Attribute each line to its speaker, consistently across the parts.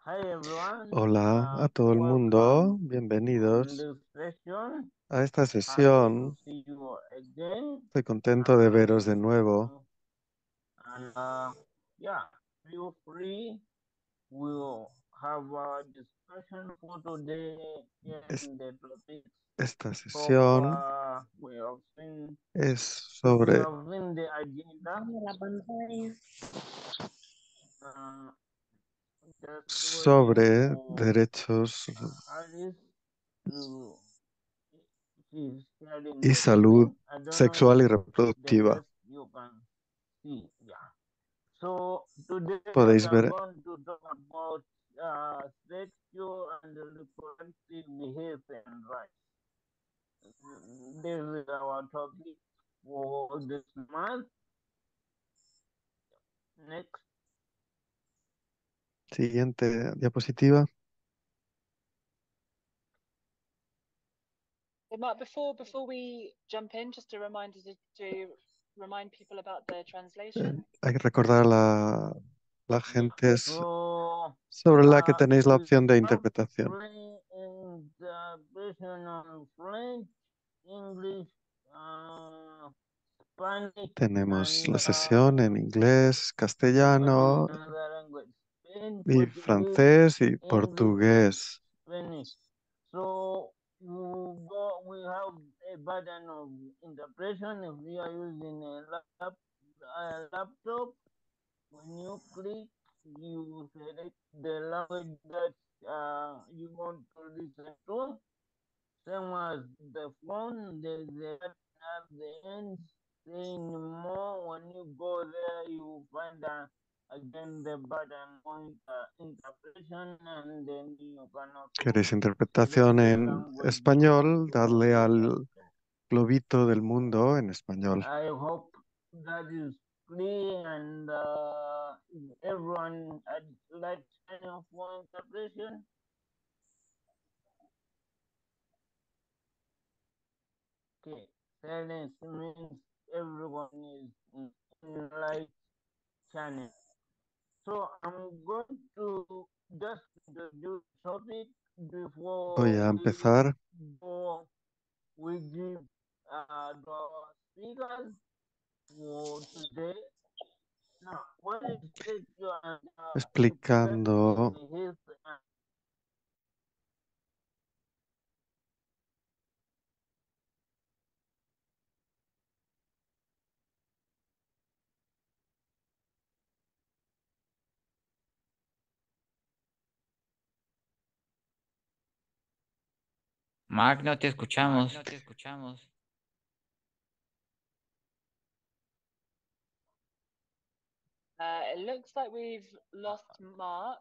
Speaker 1: Hi everyone.
Speaker 2: Hola a todo el mundo,
Speaker 1: Welcome on
Speaker 2: bienvenidos
Speaker 1: this session.
Speaker 2: a esta
Speaker 1: Happy to
Speaker 2: sesión.
Speaker 1: see you again.
Speaker 2: Estoy contento
Speaker 1: I'm
Speaker 2: de
Speaker 1: glad
Speaker 2: veros
Speaker 1: to
Speaker 2: de
Speaker 1: see
Speaker 2: nuevo.
Speaker 1: you. And yeah, feel free. We'll have a discussion for today
Speaker 2: Es-
Speaker 1: in the topics.
Speaker 2: Esta
Speaker 1: So
Speaker 2: sesión
Speaker 1: far, we have seen
Speaker 2: es
Speaker 1: you
Speaker 2: sobre,
Speaker 1: have seen the agenda. Uh, just waiting
Speaker 2: sobre
Speaker 1: for
Speaker 2: derechos
Speaker 1: Alice to she's sharing
Speaker 2: y
Speaker 1: the screen.
Speaker 2: salud
Speaker 1: I don't know if
Speaker 2: sexual y
Speaker 1: the
Speaker 2: reproductiva.
Speaker 1: rest you can see. Yeah. So today we
Speaker 2: Podéis
Speaker 1: are
Speaker 2: ver,
Speaker 1: going to talk about sexual and reproductive behavior and rights. This is our topic for this month. Next.
Speaker 2: siguiente diapositiva.
Speaker 3: Mark, before we jump in, just a reminder to remind people about the translation.
Speaker 2: Hay que recordar a la
Speaker 1: Yeah.
Speaker 2: gente
Speaker 1: So
Speaker 2: sobre la que tenéis la
Speaker 1: we
Speaker 2: opción de
Speaker 1: have
Speaker 2: interpretación.
Speaker 1: free interpretation on French, English, Spanish,
Speaker 2: Tenemos
Speaker 1: and
Speaker 2: la sesión en inglés, castellano
Speaker 1: another language, Spain,
Speaker 2: y
Speaker 1: Portuguese,
Speaker 2: francés y
Speaker 1: English, and
Speaker 2: portugués.
Speaker 1: Spanish. So we have a button of interpretation if you are using a laptop. When you click, you select the language that you want to listen to. Same as the phone, there's a button at the end saying more. When you go there, you find again the button on interpretation, and then you can also
Speaker 2: ¿Queréis
Speaker 1: select
Speaker 2: interpretación
Speaker 1: the
Speaker 2: en
Speaker 1: language you want
Speaker 2: español?
Speaker 1: to
Speaker 2: Dadle
Speaker 1: listen
Speaker 2: al
Speaker 1: to.
Speaker 2: globito del mundo en español.
Speaker 1: I hope that is clear and everyone like kind of one interpretation. Okay, silence means everyone is in light channel. So I'm going to just introduce the topic
Speaker 2: Voy
Speaker 1: before
Speaker 2: a empezar.
Speaker 1: we give the speakers for today. Now, what is sexual and reproductive
Speaker 2: Explicando
Speaker 1: behavior?
Speaker 4: Mark, no te escuchamos.
Speaker 3: It looks like we've lost Mark.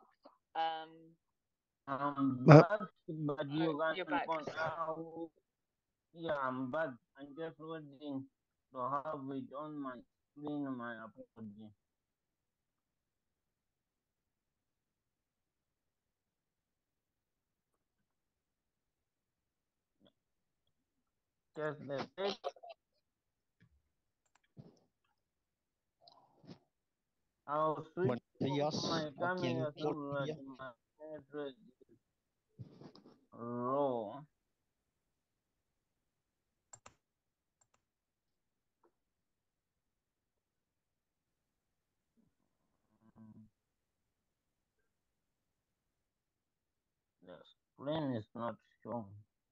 Speaker 1: I'm
Speaker 2: Ah,
Speaker 1: back, but you can
Speaker 3: You're back.
Speaker 1: yeah, I'm back. I'm just waiting to have it on my screen, my apology. Just the text. I'll switch
Speaker 5: Buenos días,
Speaker 1: my
Speaker 5: aquí en
Speaker 1: camera so that
Speaker 5: Colombia.
Speaker 1: my address is raw. The screen is not showing.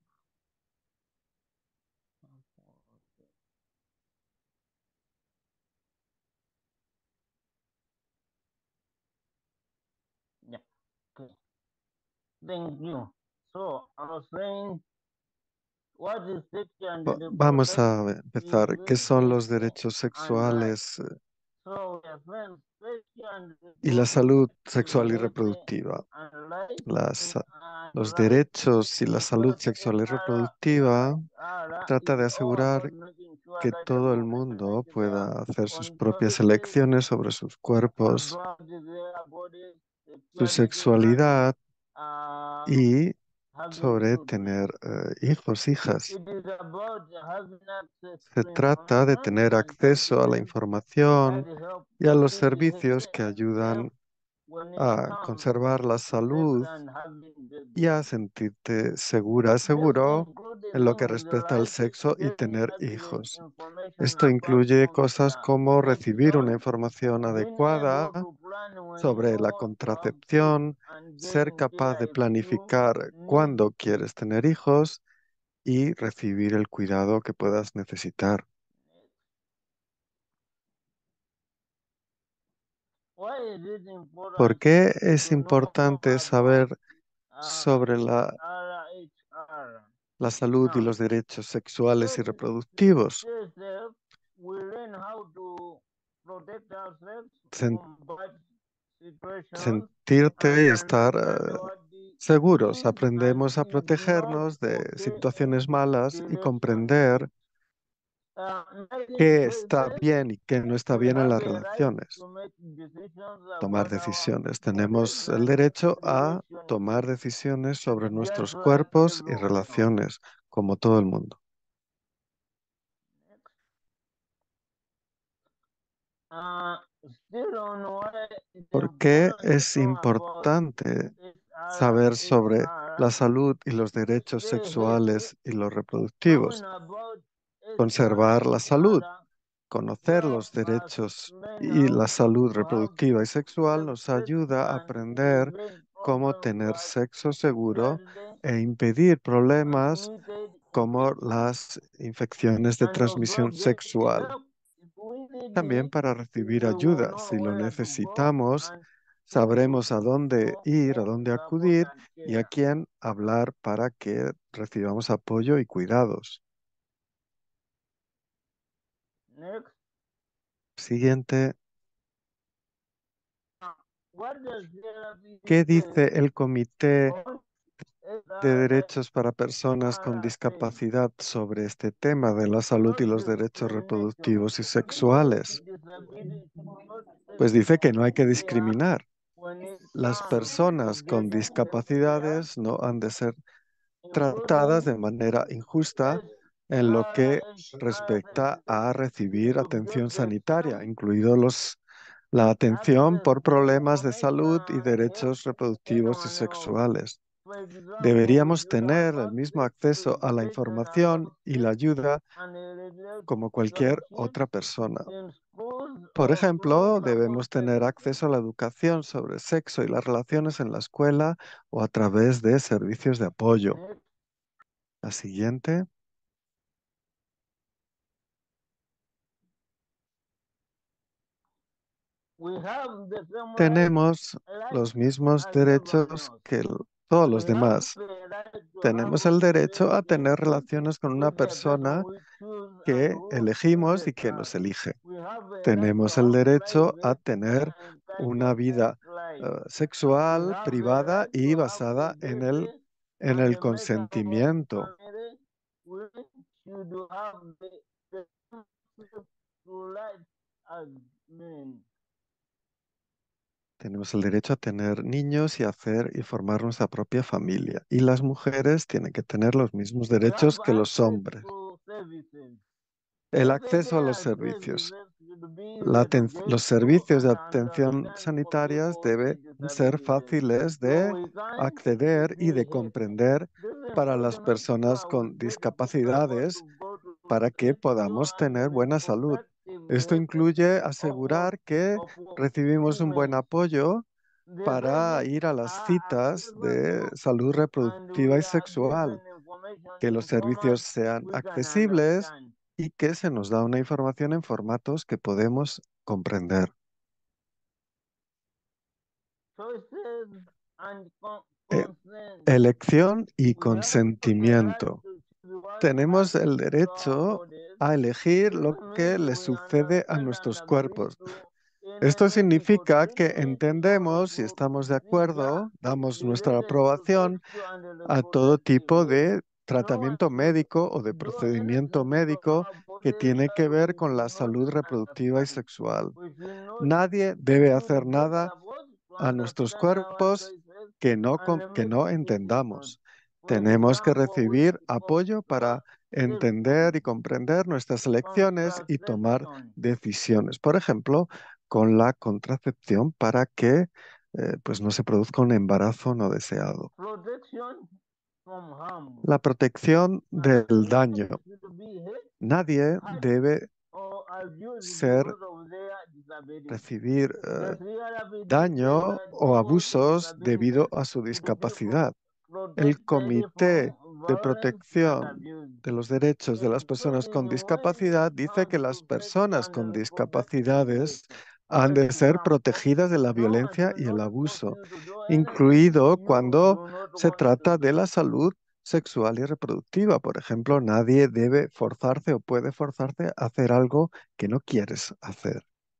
Speaker 1: Yeah, okay. Thank you. So I was saying, what is sexual and
Speaker 2: vamos
Speaker 1: reproductive
Speaker 2: a empezar. ¿Qué son los
Speaker 1: behavior
Speaker 2: derechos
Speaker 1: and rights?
Speaker 2: sexuales
Speaker 1: So we have friends, sexual and
Speaker 2: y la salud
Speaker 1: reproductive
Speaker 2: sexual y
Speaker 1: behavior
Speaker 2: reproductiva?
Speaker 1: and rights
Speaker 2: Las,
Speaker 1: and
Speaker 2: los
Speaker 1: rights.
Speaker 2: derechos y la salud
Speaker 1: Because
Speaker 2: sexual y reproductiva
Speaker 1: SRR
Speaker 2: trata
Speaker 1: is
Speaker 2: de
Speaker 1: all
Speaker 2: asegurar
Speaker 1: about making sure
Speaker 2: que
Speaker 1: that
Speaker 2: todo el
Speaker 1: everyone
Speaker 2: mundo
Speaker 1: has their
Speaker 2: pueda hacer sus propias
Speaker 1: consolidated
Speaker 2: elecciones sobre sus cuerpos,
Speaker 1: about their bodies,
Speaker 2: su
Speaker 1: sexuality, and
Speaker 2: sexualidad y
Speaker 1: having
Speaker 2: sobre
Speaker 1: children.
Speaker 2: tener hijos, hijas.
Speaker 1: It is about having access
Speaker 2: Se
Speaker 1: to
Speaker 2: trata de
Speaker 1: information
Speaker 2: tener
Speaker 1: and
Speaker 2: acceso a la
Speaker 1: documents that
Speaker 2: información
Speaker 1: help
Speaker 2: y a los
Speaker 1: healthy
Speaker 2: servicios
Speaker 1: behavior
Speaker 2: que
Speaker 1: and help
Speaker 2: ayudan a conservar la salud y a sentirte segura, seguro en lo que respecta al sexo y tener hijos. Esto incluye cosas como recibir una información adecuada sobre la contracepción, ser capaz de planificar cuándo quieres tener hijos y recibir el cuidado que puedas necesitar. ¿Por qué es importante saber sobre la salud y los derechos sexuales y reproductivos? Sentirte y estar seguros. Aprendemos a protegernos de situaciones malas y comprender qué está bien y qué no está bien en las relaciones. Tomar decisiones. Tenemos el derecho a tomar decisiones sobre nuestros cuerpos y relaciones, como todo el mundo. ¿Por qué es importante saber sobre la salud y los derechos sexuales y los reproductivos? Conservar la salud, conocer los derechos y la salud reproductiva y sexual nos ayuda a aprender cómo tener sexo seguro e impedir problemas como las infecciones de transmisión sexual. También para recibir ayuda, si lo necesitamos, sabremos a dónde ir, a dónde acudir y a quién hablar para que recibamos apoyo y cuidados. Siguiente. ¿Qué dice el Comité de Derechos para Personas con Discapacidad sobre este tema de la salud y los derechos reproductivos y sexuales? Pues dice que no hay que discriminar. Las personas con discapacidades no han de ser tratadas de manera injusta en lo que respecta a recibir atención sanitaria, incluidos la atención por problemas de salud y derechos reproductivos y sexuales. Deberíamos tener el mismo acceso a la información y la ayuda como cualquier otra persona. Por ejemplo, debemos tener acceso a la educación sobre sexo y las relaciones en la escuela o a través de servicios de apoyo. La siguiente. Tenemos los mismos derechos que todos los demás. Tenemos el derecho a tener relaciones con una persona que elegimos y que nos elige. Tenemos el derecho a tener una vida sexual, privada y basada en el consentimiento. Tenemos el derecho a tener niños y hacer y formar nuestra propia familia. Y las mujeres tienen que tener los mismos derechos que los hombres. El acceso a los servicios. Los servicios de atención sanitarias deben ser fáciles de acceder y de comprender para las personas con discapacidades para que podamos tener buena salud. Esto incluye asegurar que recibimos un buen apoyo para ir a las citas de salud reproductiva y sexual, que los servicios sean accesibles y que se nos da una información en formatos que podemos comprender. Elección y consentimiento. Tenemos el derecho a elegir lo que le sucede a nuestros cuerpos. Esto significa que entendemos y estamos de acuerdo, damos nuestra aprobación a todo tipo de tratamiento médico o de procedimiento médico que tiene que ver con la salud reproductiva y sexual. Nadie debe hacer nada a nuestros cuerpos que no entendamos. Tenemos que recibir apoyo para entender y comprender nuestras elecciones y tomar decisiones. Por ejemplo, con la contracepción para que pues no se produzca un embarazo no deseado.
Speaker 1: protection from harm.
Speaker 2: La protección del
Speaker 1: No
Speaker 2: daño.
Speaker 1: should be hate,
Speaker 2: Nadie
Speaker 1: hurt,
Speaker 2: debe
Speaker 1: or abuse
Speaker 2: ser,
Speaker 1: because of their disability.
Speaker 2: recibir
Speaker 1: The CRPD
Speaker 2: daño
Speaker 1: says that
Speaker 2: o
Speaker 1: people with
Speaker 2: abusos debido
Speaker 1: disabilities
Speaker 2: a su
Speaker 1: should feel
Speaker 2: discapacidad. El
Speaker 1: protected
Speaker 2: Comité
Speaker 1: from
Speaker 2: de
Speaker 1: violence and
Speaker 2: Protección
Speaker 1: abuse.
Speaker 2: de los Derechos de las Personas con
Speaker 1: Explaining why
Speaker 2: Discapacidad dice que
Speaker 1: armed
Speaker 2: las
Speaker 1: suspects
Speaker 2: personas
Speaker 1: and
Speaker 2: con
Speaker 1: protected
Speaker 2: discapacidades han de ser
Speaker 1: harm.
Speaker 2: protegidas de la
Speaker 1: No one
Speaker 2: violencia
Speaker 1: should
Speaker 2: y el
Speaker 1: not
Speaker 2: abuso,
Speaker 1: force you to do anything
Speaker 2: incluido
Speaker 1: you
Speaker 2: cuando
Speaker 1: do not
Speaker 2: se
Speaker 1: want to
Speaker 2: trata de
Speaker 1: do.
Speaker 2: la salud sexual y reproductiva. Por ejemplo, nadie debe forzarse o puede forzarte a hacer algo que no quieres hacer.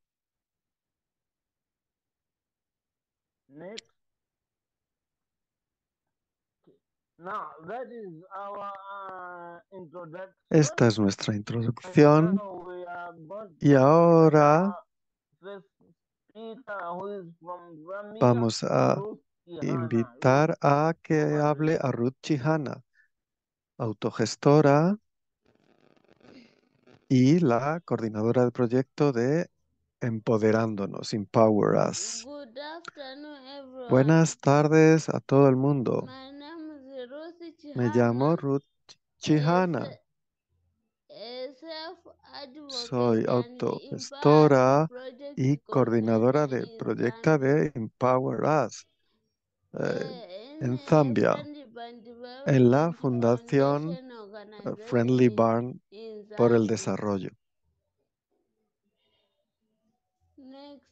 Speaker 1: Next. Now, that is our introduction.
Speaker 2: Esta es nuestra
Speaker 1: And
Speaker 2: introducción
Speaker 1: now we are going to
Speaker 2: y
Speaker 1: invite
Speaker 2: ahora
Speaker 1: our first speaker, who is from Gambia,
Speaker 2: vamos a
Speaker 1: Ruth Kihana.
Speaker 2: invitar a que
Speaker 1: Over to
Speaker 2: hable
Speaker 1: you.
Speaker 2: a Ruth Chihana, autogestora y la coordinadora de proyecto de Empoderándonos, Empower Us.
Speaker 5: Good afternoon, everyone.
Speaker 2: Buenas tardes a todo el mundo.
Speaker 5: My name is Rosie
Speaker 2: Me
Speaker 5: Chihana,
Speaker 2: llamo Ruth Chihana.
Speaker 5: a self-advocate
Speaker 2: Soy
Speaker 5: and
Speaker 2: autogestora
Speaker 5: empowerment project
Speaker 2: y coordinadora
Speaker 5: coordinator
Speaker 2: de
Speaker 5: in
Speaker 2: proyecto
Speaker 5: Zambia.
Speaker 2: de Empower Us
Speaker 5: In
Speaker 2: en
Speaker 5: a
Speaker 2: Zambia,
Speaker 5: friendly and
Speaker 2: en la
Speaker 5: development
Speaker 2: Fundación
Speaker 5: foundation organization
Speaker 2: Friendly Barn
Speaker 5: in
Speaker 2: por el
Speaker 5: Zambia.
Speaker 2: Desarrollo.
Speaker 5: Next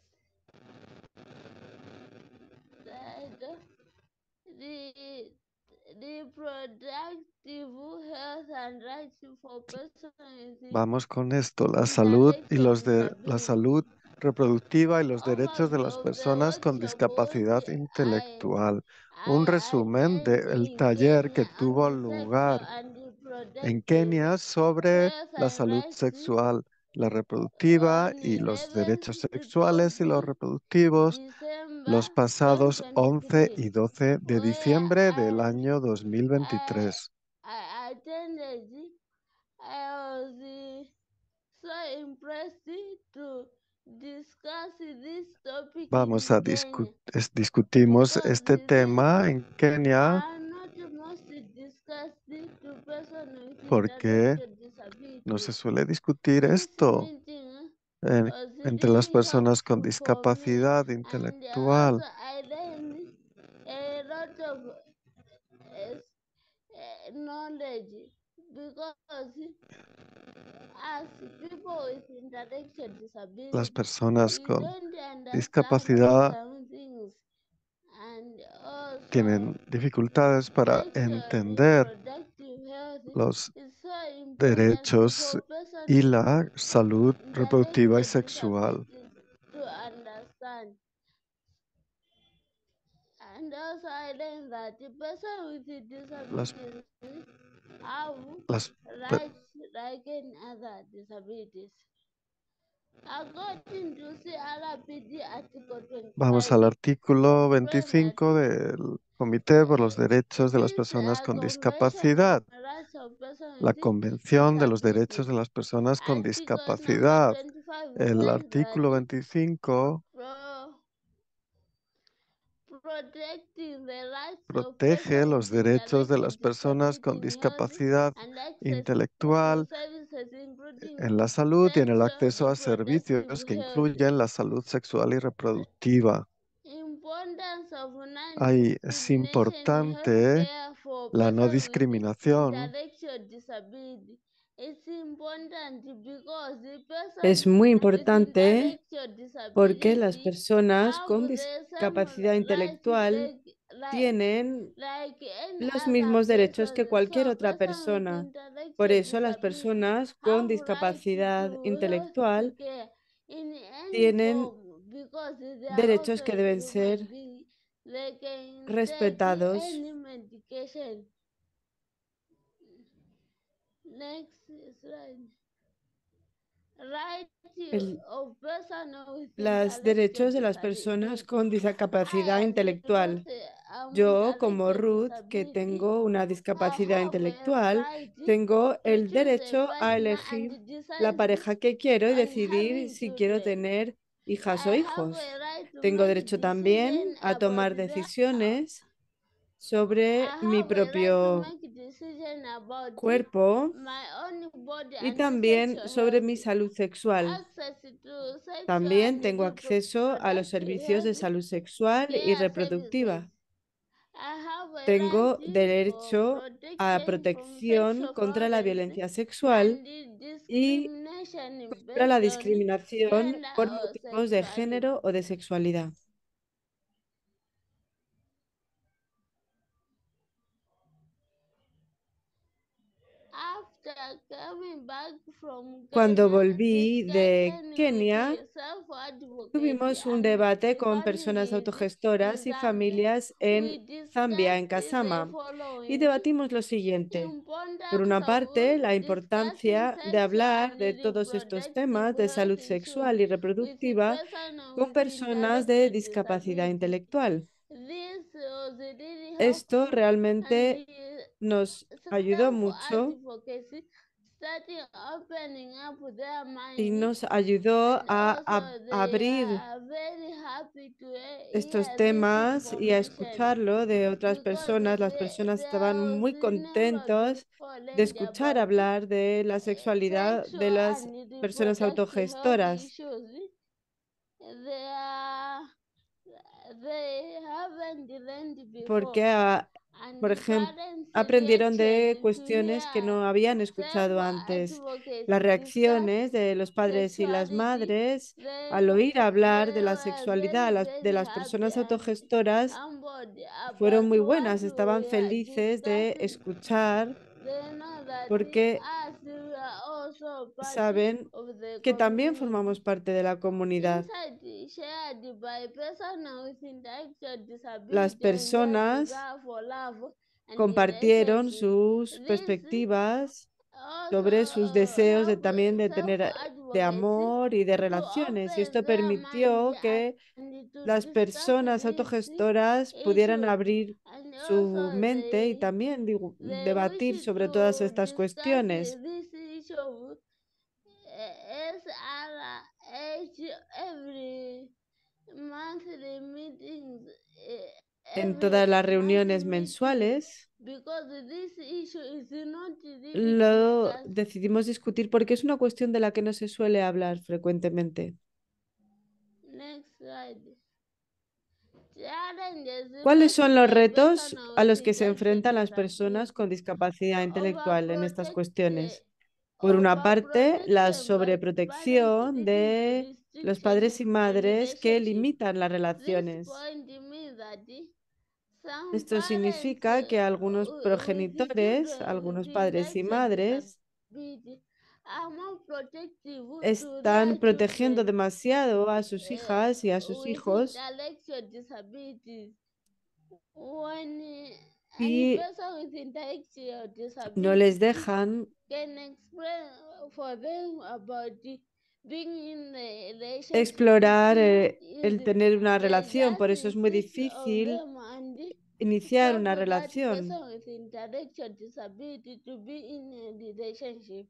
Speaker 5: slide. The reproductive health and rights for persons with
Speaker 2: Vamos con esto, la salud y la
Speaker 5: disabilities.
Speaker 2: salud reproductiva y los derechos de
Speaker 5: Overview
Speaker 2: las
Speaker 5: of the
Speaker 2: personas con
Speaker 5: workshop
Speaker 2: discapacidad
Speaker 5: which
Speaker 2: intelectual. Un
Speaker 5: I
Speaker 2: resumen
Speaker 5: attend
Speaker 2: del
Speaker 5: in
Speaker 2: taller que
Speaker 5: Kenya
Speaker 2: tuvo
Speaker 5: on sexual
Speaker 2: lugar
Speaker 5: and
Speaker 2: en
Speaker 5: reproductive
Speaker 2: Kenia sobre
Speaker 5: health
Speaker 2: la
Speaker 5: and
Speaker 2: salud
Speaker 5: rights
Speaker 2: sexual, la reproductiva
Speaker 5: on
Speaker 2: y los
Speaker 5: 11th
Speaker 2: derechos
Speaker 5: to
Speaker 2: sexuales y los
Speaker 5: 12th
Speaker 2: reproductivos
Speaker 5: December
Speaker 2: los pasados 11
Speaker 5: 2023,
Speaker 2: y 12 de
Speaker 5: where
Speaker 2: diciembre del año 2023.
Speaker 5: I attended. I was so impressed to discuss this topic
Speaker 2: Vamos
Speaker 5: in
Speaker 2: a
Speaker 5: Kenya
Speaker 2: discutimos
Speaker 5: because
Speaker 2: este tema en Kenia
Speaker 5: are not most discussed to persons with
Speaker 2: porque
Speaker 5: intellectual
Speaker 2: no se
Speaker 5: disabilities.
Speaker 2: suele discutir
Speaker 5: This
Speaker 2: esto
Speaker 5: meeting was
Speaker 2: entre las
Speaker 5: really
Speaker 2: personas con
Speaker 5: helpful for me,
Speaker 2: discapacidad
Speaker 5: and also
Speaker 2: intelectual.
Speaker 5: I learned a lot of knowledge because as people with intellectual disability,
Speaker 2: Las personas
Speaker 5: we
Speaker 2: con
Speaker 5: don't understand
Speaker 2: discapacidad
Speaker 5: some things, and
Speaker 2: tienen
Speaker 5: also
Speaker 2: dificultades para
Speaker 5: sexual
Speaker 2: entender
Speaker 5: reproductive health
Speaker 2: los
Speaker 5: is so important
Speaker 2: derechos
Speaker 5: for persons
Speaker 2: y
Speaker 5: with
Speaker 2: la salud reproductiva y
Speaker 5: intellectual
Speaker 2: sexual.
Speaker 5: disabilities to understand. And also I learned that the person with
Speaker 2: Las,
Speaker 5: disabilities have
Speaker 2: las pe-
Speaker 5: rights like any other disabilities. According to CRPD Article
Speaker 2: Vamos
Speaker 5: 25,
Speaker 2: al artículo
Speaker 5: explain that
Speaker 2: 25 del Comité por los Derechos de las
Speaker 5: this
Speaker 2: Personas con
Speaker 5: Convention on
Speaker 2: Discapacidad,
Speaker 5: the Rights of Persons
Speaker 2: la
Speaker 5: with
Speaker 2: Convención de los Derechos
Speaker 5: Disabilities,
Speaker 2: de las Personas con
Speaker 5: Article number
Speaker 2: Discapacidad.
Speaker 5: 25
Speaker 2: El
Speaker 5: says that
Speaker 2: artículo 25
Speaker 5: protecting the rights of
Speaker 2: protege
Speaker 5: persons
Speaker 2: los
Speaker 5: with
Speaker 2: derechos de
Speaker 5: intellectual
Speaker 2: las personas con
Speaker 5: disability in health
Speaker 2: discapacidad
Speaker 5: and access to
Speaker 2: intelectual
Speaker 5: services including
Speaker 2: en la salud y en el
Speaker 5: sexual
Speaker 2: acceso a
Speaker 5: reproductive
Speaker 2: servicios que
Speaker 5: health.
Speaker 2: incluyen la salud sexual y reproductiva.
Speaker 5: Importance of
Speaker 2: Ahí es
Speaker 5: non-discrimination in
Speaker 2: importante
Speaker 5: healthcare for
Speaker 2: la no
Speaker 5: persons with
Speaker 2: discriminación.
Speaker 5: intellectual disability. It's important because the
Speaker 6: Es
Speaker 5: person
Speaker 6: muy
Speaker 5: with
Speaker 6: importante
Speaker 5: intellectual
Speaker 6: porque las
Speaker 5: disability
Speaker 6: personas con
Speaker 5: have the same
Speaker 6: discapacidad
Speaker 5: rights
Speaker 6: intelectual tienen
Speaker 5: like any
Speaker 6: los
Speaker 5: other
Speaker 6: mismos derechos que
Speaker 5: person.
Speaker 6: cualquier
Speaker 5: So
Speaker 6: otra
Speaker 5: person with
Speaker 6: persona. Por
Speaker 5: intellectual
Speaker 6: eso las
Speaker 5: disability
Speaker 6: personas con
Speaker 5: have right
Speaker 6: discapacidad
Speaker 5: to health
Speaker 6: intelectual
Speaker 5: care in any
Speaker 6: tienen
Speaker 5: form because they are
Speaker 6: derechos
Speaker 5: also
Speaker 6: que
Speaker 5: a
Speaker 6: deben
Speaker 5: human
Speaker 6: ser
Speaker 5: being. They can take
Speaker 6: respetados.
Speaker 5: any medication. Next slide. Right
Speaker 6: El-
Speaker 5: of person with
Speaker 6: los
Speaker 5: intellectual
Speaker 6: derechos de las personas
Speaker 5: disability.
Speaker 6: con discapacidad
Speaker 5: I, as a
Speaker 6: intelectual. Yo, como
Speaker 5: intellectual
Speaker 6: Ruth, que
Speaker 5: disability,
Speaker 6: tengo una
Speaker 5: I
Speaker 6: discapacidad
Speaker 5: have a
Speaker 6: intelectual,
Speaker 5: right
Speaker 6: tengo
Speaker 5: to
Speaker 6: el
Speaker 5: choose a
Speaker 6: derecho a
Speaker 5: partner
Speaker 6: elegir
Speaker 5: and
Speaker 6: la
Speaker 5: decide
Speaker 6: pareja que quiero y
Speaker 5: on
Speaker 6: decidir
Speaker 5: having
Speaker 6: si quiero
Speaker 5: children.
Speaker 6: tener hijas o
Speaker 5: I have
Speaker 6: hijos.
Speaker 5: a right to
Speaker 6: Tengo
Speaker 5: make
Speaker 6: derecho también
Speaker 5: decision
Speaker 6: a tomar
Speaker 5: about that.
Speaker 6: decisiones sobre
Speaker 5: I
Speaker 6: mi
Speaker 5: have a right to
Speaker 6: propio
Speaker 5: make decision about
Speaker 6: cuerpo
Speaker 5: my own body
Speaker 6: y
Speaker 5: and
Speaker 6: también
Speaker 5: sexual
Speaker 6: sobre
Speaker 5: health.
Speaker 6: mi salud sexual.
Speaker 5: Access to sexual
Speaker 6: También
Speaker 5: and
Speaker 6: tengo acceso a los
Speaker 5: reproductive
Speaker 6: servicios de
Speaker 5: health
Speaker 6: salud sexual y
Speaker 5: care
Speaker 6: reproductiva.
Speaker 5: services. I have a
Speaker 6: Tengo
Speaker 5: right
Speaker 6: derecho a
Speaker 5: protection from
Speaker 6: protección
Speaker 5: sexual
Speaker 6: contra la
Speaker 5: violence
Speaker 6: violencia sexual
Speaker 5: and
Speaker 6: y
Speaker 5: discrimination
Speaker 6: contra la
Speaker 5: based on
Speaker 6: discriminación
Speaker 5: gender
Speaker 6: por
Speaker 5: or
Speaker 6: motivos de
Speaker 5: sexuality.
Speaker 6: género o de sexualidad.
Speaker 5: After coming back from
Speaker 6: Cuando
Speaker 5: Kenya,
Speaker 6: volví de
Speaker 5: discussion
Speaker 6: Kenia,
Speaker 5: with self-advocacy
Speaker 6: tuvimos un
Speaker 5: and
Speaker 6: debate con personas
Speaker 5: families
Speaker 6: autogestoras
Speaker 5: in
Speaker 6: y
Speaker 5: Zambia.
Speaker 6: familias
Speaker 5: We
Speaker 6: en Zambia, en
Speaker 5: discussed the
Speaker 6: Kasama, y
Speaker 5: following:
Speaker 6: debatimos lo siguiente. Por
Speaker 5: importance
Speaker 6: una
Speaker 5: of
Speaker 6: parte, la
Speaker 5: discussing
Speaker 6: importancia de
Speaker 5: sexual
Speaker 6: hablar
Speaker 5: and
Speaker 6: de todos estos
Speaker 5: reproductive
Speaker 6: temas de salud
Speaker 5: health
Speaker 6: sexual
Speaker 5: issues
Speaker 6: y
Speaker 5: with
Speaker 6: reproductiva
Speaker 5: persons
Speaker 6: con
Speaker 5: with
Speaker 6: personas de
Speaker 5: intellectual
Speaker 6: discapacidad
Speaker 5: disabilities.
Speaker 6: intelectual.
Speaker 5: This was really
Speaker 6: Esto
Speaker 5: helpful and
Speaker 6: realmente nos ayudó mucho
Speaker 5: self-advocacy starting opening up their
Speaker 6: y
Speaker 5: mind,
Speaker 6: nos ayudó
Speaker 5: and
Speaker 6: a
Speaker 5: also they
Speaker 6: abrir
Speaker 5: are very happy to
Speaker 6: estos
Speaker 5: hear this
Speaker 6: temas y a
Speaker 5: information
Speaker 6: escucharlo de otras
Speaker 5: because
Speaker 6: personas. Las personas estaban muy
Speaker 5: there was never
Speaker 6: contentos
Speaker 5: before
Speaker 6: de
Speaker 5: learned
Speaker 6: escuchar
Speaker 5: about
Speaker 6: hablar de la sexualidad de
Speaker 5: sexual
Speaker 6: las
Speaker 5: and
Speaker 6: personas
Speaker 5: reproductive health
Speaker 6: autogestoras,
Speaker 5: issues. They are they haven't learned
Speaker 6: porque,
Speaker 5: before,
Speaker 6: por
Speaker 5: and
Speaker 6: ejemplo,
Speaker 5: parents'
Speaker 6: aprendieron de
Speaker 5: reaction to
Speaker 6: cuestiones que no
Speaker 5: hear
Speaker 6: habían escuchado antes. Las
Speaker 5: self-advocacy
Speaker 6: reacciones
Speaker 5: discuss
Speaker 6: de los padres y las
Speaker 5: sexuality,
Speaker 6: madres al
Speaker 5: they
Speaker 6: oír hablar de
Speaker 5: they
Speaker 6: la
Speaker 5: were
Speaker 6: sexualidad de
Speaker 5: very
Speaker 6: las
Speaker 5: happy
Speaker 6: personas
Speaker 5: and
Speaker 6: autogestoras
Speaker 5: humbled
Speaker 6: fueron
Speaker 5: about
Speaker 6: muy
Speaker 5: what
Speaker 6: buenas, estaban
Speaker 5: we are
Speaker 6: felices de
Speaker 5: discussing.
Speaker 6: escuchar
Speaker 5: They know that
Speaker 6: porque
Speaker 5: us we are also part
Speaker 6: saben
Speaker 5: of the
Speaker 6: que también
Speaker 5: community.
Speaker 6: formamos parte de la comunidad.
Speaker 5: Insight shared by persons with intellectual
Speaker 6: Las
Speaker 5: disability and their
Speaker 6: personas
Speaker 5: desire for love and
Speaker 6: compartieron
Speaker 5: relationship.
Speaker 6: sus
Speaker 5: This
Speaker 6: perspectivas
Speaker 5: also
Speaker 6: sobre sus deseos de
Speaker 5: help
Speaker 6: también de tener de
Speaker 5: self-advocacy
Speaker 6: amor y de
Speaker 5: to
Speaker 6: relaciones, y esto
Speaker 5: open their mind
Speaker 6: permitió que
Speaker 5: and to
Speaker 6: las
Speaker 5: discuss
Speaker 6: personas
Speaker 5: these
Speaker 6: autogestoras pudieran
Speaker 5: issues,
Speaker 6: abrir
Speaker 5: and
Speaker 6: su
Speaker 5: also
Speaker 6: mente y también
Speaker 5: they wish
Speaker 6: debatir sobre todas
Speaker 5: to
Speaker 6: estas
Speaker 5: discuss
Speaker 6: cuestiones.
Speaker 5: this issue SRH every monthly meetings
Speaker 6: En todas las reuniones mensuales
Speaker 5: because this issue is not really
Speaker 6: lo
Speaker 5: discussed.
Speaker 6: decidimos discutir porque es una cuestión de la que no se suele hablar frecuentemente.
Speaker 5: Next slide. Challenges
Speaker 6: ¿Cuáles
Speaker 5: faced
Speaker 6: son los
Speaker 5: by
Speaker 6: retos
Speaker 5: persons
Speaker 6: a
Speaker 5: with
Speaker 6: los que se
Speaker 5: intellectual
Speaker 6: enfrentan las personas
Speaker 5: disabilities.
Speaker 6: con discapacidad intelectual en estas cuestiones? Por una parte,
Speaker 5: Overprotection
Speaker 6: la
Speaker 5: by parents
Speaker 6: sobreprotección
Speaker 5: leading to
Speaker 6: de los padres y
Speaker 5: restriction and
Speaker 6: madres que
Speaker 5: relationship.
Speaker 6: limitan las
Speaker 5: This
Speaker 6: relaciones.
Speaker 5: point means that some
Speaker 6: Esto
Speaker 5: parents
Speaker 6: significa que algunos
Speaker 5: with
Speaker 6: progenitores,
Speaker 5: children
Speaker 6: algunos
Speaker 5: with
Speaker 6: padres y
Speaker 5: intellectual
Speaker 6: madres,
Speaker 5: disability are more protective to
Speaker 6: están
Speaker 5: their
Speaker 6: protegiendo
Speaker 5: children
Speaker 6: demasiado a sus hijas y a sus
Speaker 5: with
Speaker 6: hijos
Speaker 5: intellectual disabilities. When any
Speaker 6: y
Speaker 5: person with intellectual
Speaker 6: no les
Speaker 5: disability
Speaker 6: dejan
Speaker 5: can explain for them about being in a relationship.
Speaker 6: explorar
Speaker 5: It's not
Speaker 6: el
Speaker 5: easy.
Speaker 6: tener una
Speaker 5: They
Speaker 6: relación. Por
Speaker 5: just
Speaker 6: eso es muy
Speaker 5: insist on
Speaker 6: difícil
Speaker 5: them and
Speaker 6: iniciar
Speaker 5: stop
Speaker 6: una
Speaker 5: that
Speaker 6: relación.
Speaker 5: person with intellectual disability to be in a relationship.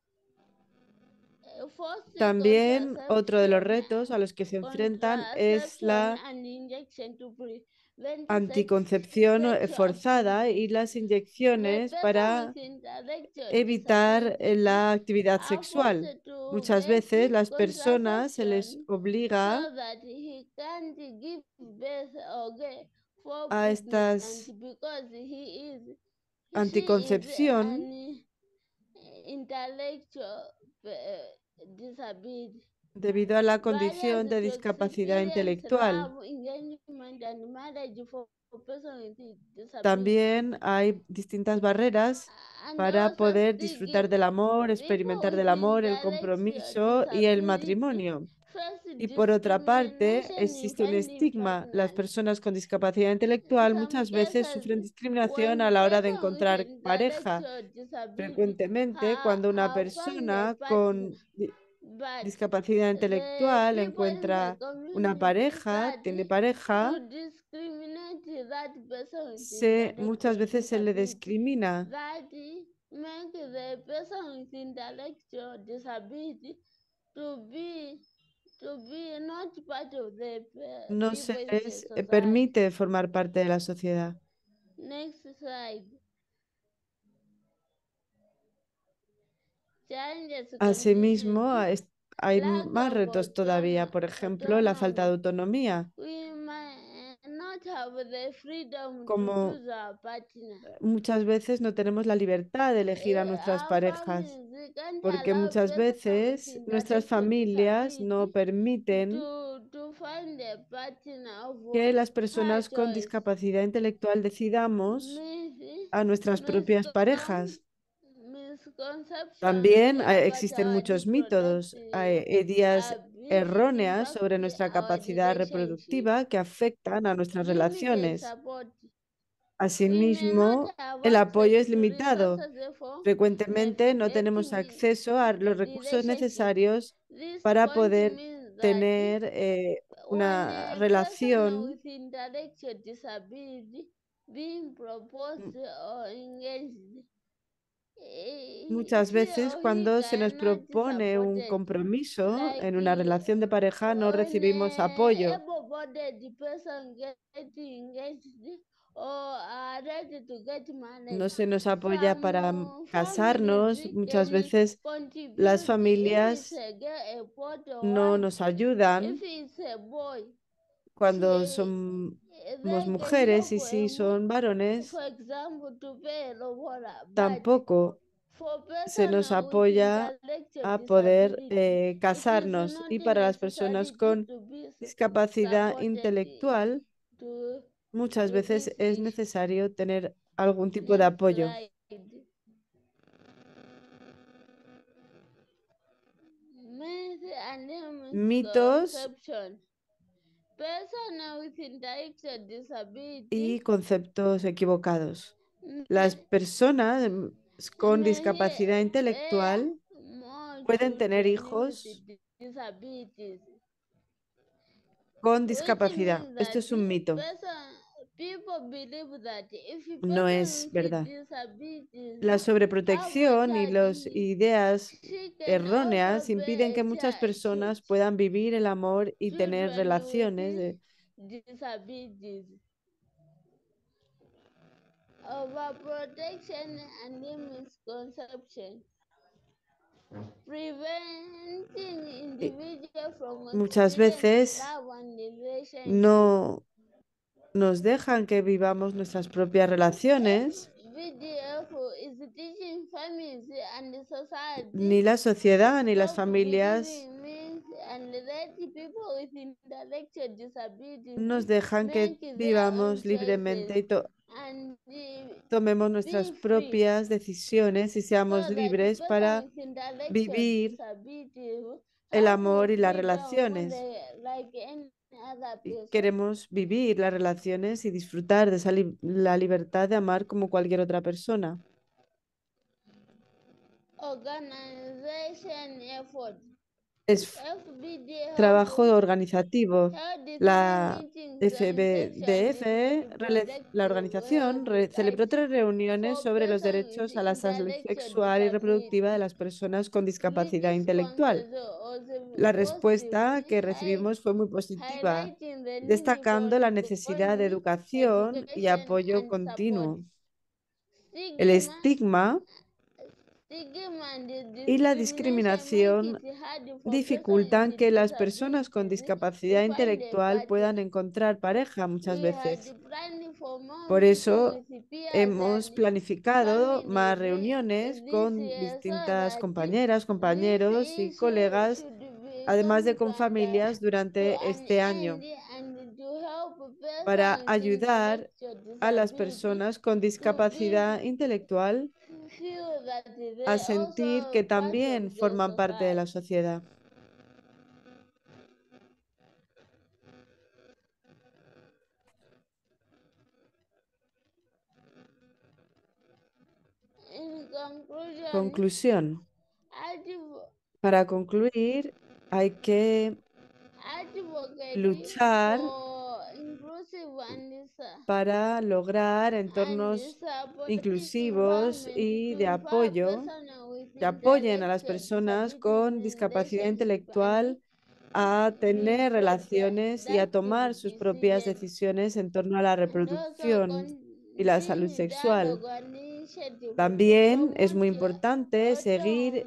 Speaker 5: Foster
Speaker 6: También otro de los retos a los que se enfrentan es
Speaker 5: contraception
Speaker 6: la
Speaker 5: and injection to prevent
Speaker 6: anticoncepción
Speaker 5: sexual
Speaker 6: forzada
Speaker 5: activity.
Speaker 6: y las
Speaker 5: The
Speaker 6: inyecciones
Speaker 5: person
Speaker 6: para
Speaker 5: with intellectual
Speaker 6: evitar
Speaker 5: disability
Speaker 6: la actividad
Speaker 5: are
Speaker 6: sexual.
Speaker 5: forced to
Speaker 6: Muchas
Speaker 5: get
Speaker 6: veces las personas se les
Speaker 5: contraception
Speaker 6: obliga
Speaker 5: so that he can't give birth or fall
Speaker 6: a
Speaker 5: pregnant
Speaker 6: estas
Speaker 5: because she is
Speaker 6: anticoncepción
Speaker 5: an intellectual disability.
Speaker 6: debido a la
Speaker 5: Barriers
Speaker 6: condición de
Speaker 5: to
Speaker 6: discapacidad
Speaker 5: experience
Speaker 6: intelectual.
Speaker 5: love, engagement, and marriage for persons with disability.
Speaker 6: También hay distintas barreras
Speaker 5: And
Speaker 6: para
Speaker 5: also
Speaker 6: poder
Speaker 5: speaking,
Speaker 6: disfrutar del amor,
Speaker 5: people
Speaker 6: experimentar
Speaker 5: with
Speaker 6: del amor, el
Speaker 5: intellectual
Speaker 6: compromiso y el
Speaker 5: disability
Speaker 6: matrimonio.
Speaker 5: face
Speaker 6: Y por otra parte,
Speaker 5: discrimination in
Speaker 6: existe un
Speaker 5: finding
Speaker 6: estigma. Las
Speaker 5: partners.
Speaker 6: personas con discapacidad intelectual
Speaker 5: Some
Speaker 6: muchas veces
Speaker 5: cases,
Speaker 6: sufren discriminación
Speaker 5: when
Speaker 6: a la hora de
Speaker 5: person with
Speaker 6: encontrar pareja.
Speaker 5: intellectual disability
Speaker 6: Frecuentemente, cuando una
Speaker 5: have found a
Speaker 6: persona
Speaker 5: partner,
Speaker 6: con
Speaker 5: but
Speaker 6: discapacidad
Speaker 5: the
Speaker 6: intelectual
Speaker 5: people in the
Speaker 6: encuentra una
Speaker 5: community
Speaker 6: pareja, tiene
Speaker 5: start
Speaker 6: pareja,
Speaker 5: to discriminate that person with
Speaker 6: muchas
Speaker 5: intellectual
Speaker 6: veces se le
Speaker 5: disability.
Speaker 6: discrimina.
Speaker 5: That make the person with intellectual disability to be
Speaker 6: no se les permite formar parte de la sociedad.
Speaker 5: Next slide.
Speaker 6: Asimismo, hay más retos todavía, por ejemplo, la falta de autonomía. Como muchas veces no tenemos la libertad de elegir a nuestras parejas, porque muchas veces nuestras familias no permiten que las personas con discapacidad intelectual decidamos a nuestras propias parejas. También existen muchos mitos, hay ideas erróneas sobre nuestra capacidad reproductiva que afectan a nuestras relaciones. Asimismo, el apoyo es limitado. Frecuentemente no tenemos acceso a los recursos necesarios para poder tener una relación muchas veces cuando se nos propone un compromiso en una relación de pareja no recibimos apoyo. No se nos apoya para casarnos. Muchas veces las familias no nos ayudan cuando somos mujeres, y si son varones, tampoco se nos apoya a poder casarnos. Y para las personas con discapacidad intelectual, muchas veces es necesario tener algún tipo de apoyo. Mitos y conceptos equivocados. Las personas con discapacidad intelectual pueden tener hijos con discapacidad. Esto es un mito. No es verdad. La sobreprotección y las ideas erróneas impiden que muchas personas puedan vivir el amor y tener relaciones.
Speaker 5: Overprotection and misconception. Preventing individuals from
Speaker 6: Muchas veces no nos dejan que vivamos nuestras propias relaciones, ni la sociedad ni las familias nos dejan que vivamos libremente y tomemos nuestras propias decisiones y seamos libres para vivir el amor y las relaciones. Queremos vivir las relaciones y disfrutar de la libertad de amar como cualquier otra persona. Es trabajo organizativo. La FBDF, la organización, celebró 3 reuniones sobre los derechos a la salud sexual y reproductiva de las personas con discapacidad intelectual. La respuesta que recibimos fue muy positiva, destacando la necesidad de educación y apoyo continuo. El estigma y la discriminación dificultan que las personas con discapacidad intelectual puedan encontrar pareja muchas veces. Por eso hemos planificado más reuniones con distintas compañeras, compañeros y colegas, además de con familias durante este año, para ayudar a las personas con discapacidad intelectual a sentir que también forman parte de la sociedad. Conclusión. Para concluir, hay que luchar para lograr entornos inclusivos y de apoyo que apoyen a las personas con discapacidad intelectual a tener relaciones y a tomar sus propias decisiones en torno a la reproducción y la salud sexual. También es muy importante seguir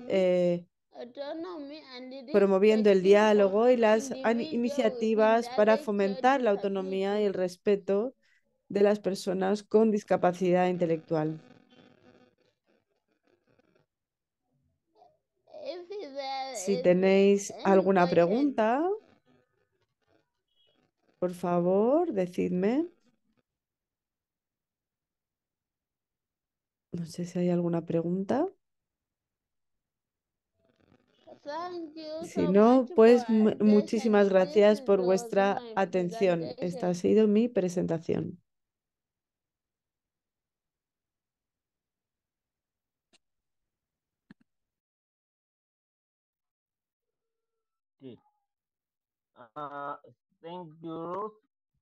Speaker 6: promoviendo el diálogo y las iniciativas para fomentar la autonomía y el respeto de las personas con discapacidad intelectual. Si tenéis alguna pregunta, por favor, decidme. No sé si hay alguna pregunta. Si no, pues muchísimas gracias por vuestra atención. Esta ha sido mi presentación.
Speaker 1: Okay. Thank you, Ruth,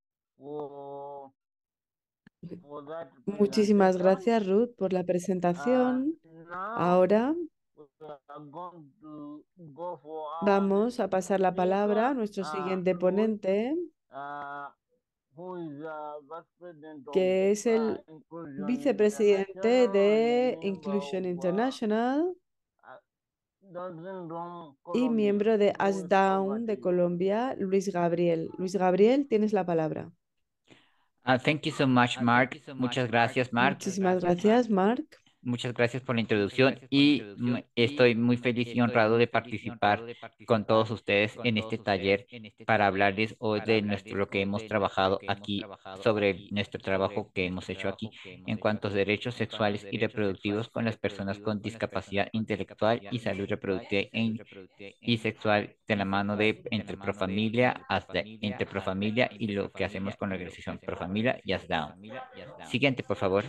Speaker 1: for that
Speaker 6: Muchísimas
Speaker 1: presentation.
Speaker 6: gracias, Ruth, por la presentación.
Speaker 1: Now
Speaker 6: Ahora
Speaker 1: we are going to go for our
Speaker 6: vamos a
Speaker 1: next
Speaker 6: pasar la palabra a
Speaker 1: speaker,
Speaker 6: nuestro siguiente
Speaker 1: Ruth,
Speaker 6: ponente,
Speaker 1: who is Vice President of
Speaker 6: que es el
Speaker 1: Inclusion
Speaker 6: vicepresidente
Speaker 1: International and a
Speaker 6: de
Speaker 1: member
Speaker 6: Inclusion
Speaker 1: of
Speaker 6: International
Speaker 1: Down Syndrome
Speaker 6: y
Speaker 1: Colombia,
Speaker 6: miembro de
Speaker 1: Luis, over
Speaker 6: ASDAUN
Speaker 1: to
Speaker 6: de
Speaker 1: you.
Speaker 6: Colombia, Luis Gabriel. Luis Gabriel, tienes la palabra.
Speaker 4: Thank you so much, Mark. Muchas gracias, Mark.
Speaker 6: Muchísimas gracias, Mark.
Speaker 4: Muchas gracias por la introducción y estoy muy feliz y honrado de participar con todos ustedes en este taller para hablarles hoy de lo que hemos trabajado aquí, sobre nuestro trabajo que hemos hecho aquí en cuanto a derechos sexuales y reproductivos con las personas con discapacidad intelectual y salud reproductiva y sexual de la mano de entre Profamilia, entre Profamilia y lo que hacemos con la organización Profamilia y ASDAO. Siguiente, por favor.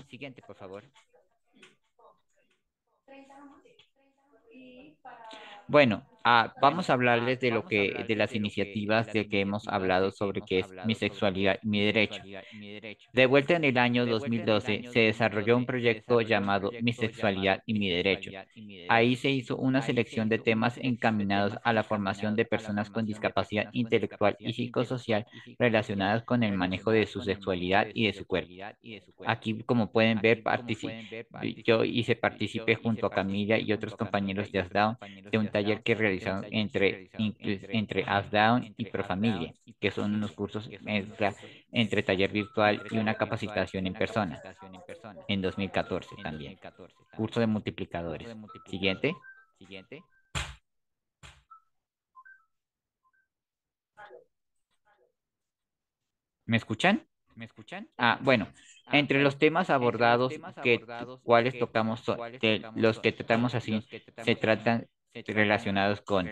Speaker 4: Bueno, vamos a hablarles de las iniciativas de que hemos hablado sobre qué es mi sexualidad y mi derecho. De vuelta en el año 2012, se desarrolló un proyecto llamado Mi sexualidad y mi derecho. Ahí se hizo una selección de temas encaminados a la formación de personas con discapacidad intelectual y psicosocial relacionadas con el manejo de su sexualidad y de su cuerpo. Aquí, como pueden ver, yo participé junto a Camila y otros compañeros de ASDAO de un taller que realizaron entre ASDAO y Profamilia, que son unos cursos mezcla entre taller virtual y una capacitación en persona, en 2014 también. Curso de multiplicadores. Siguiente. ¿Me escuchan? Bueno, entre los temas abordados, cuáles tocamos, de los que tratamos así, se tratan relacionados con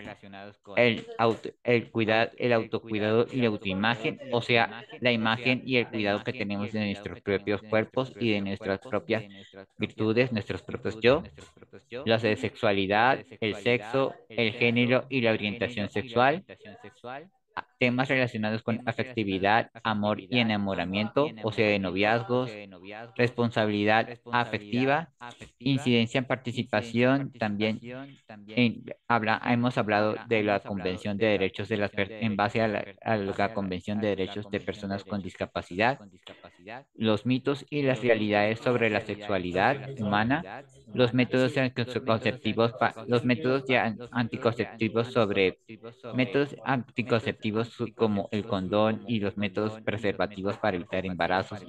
Speaker 4: el autocuidado y la autoimagen, o sea, la imagen y el cuidado que tenemos de nuestros propios cuerpos y de nuestras propias virtudes, nuestros propios yo, las de sexualidad, el sexo, el género y la orientación sexual, temas relacionados con afectividad, amor y enamoramiento, o sea, de noviazgos, responsabilidad afectiva, incidencia en participación, también hemos hablado de la Convención de Derechos de las Personas en base a la Convención de Derechos de Personas con Discapacidad, los mitos y las realidades sobre la sexualidad humana, los métodos anticonceptivos, métodos anticonceptivos como el condón y los métodos preservativos para evitar embarazos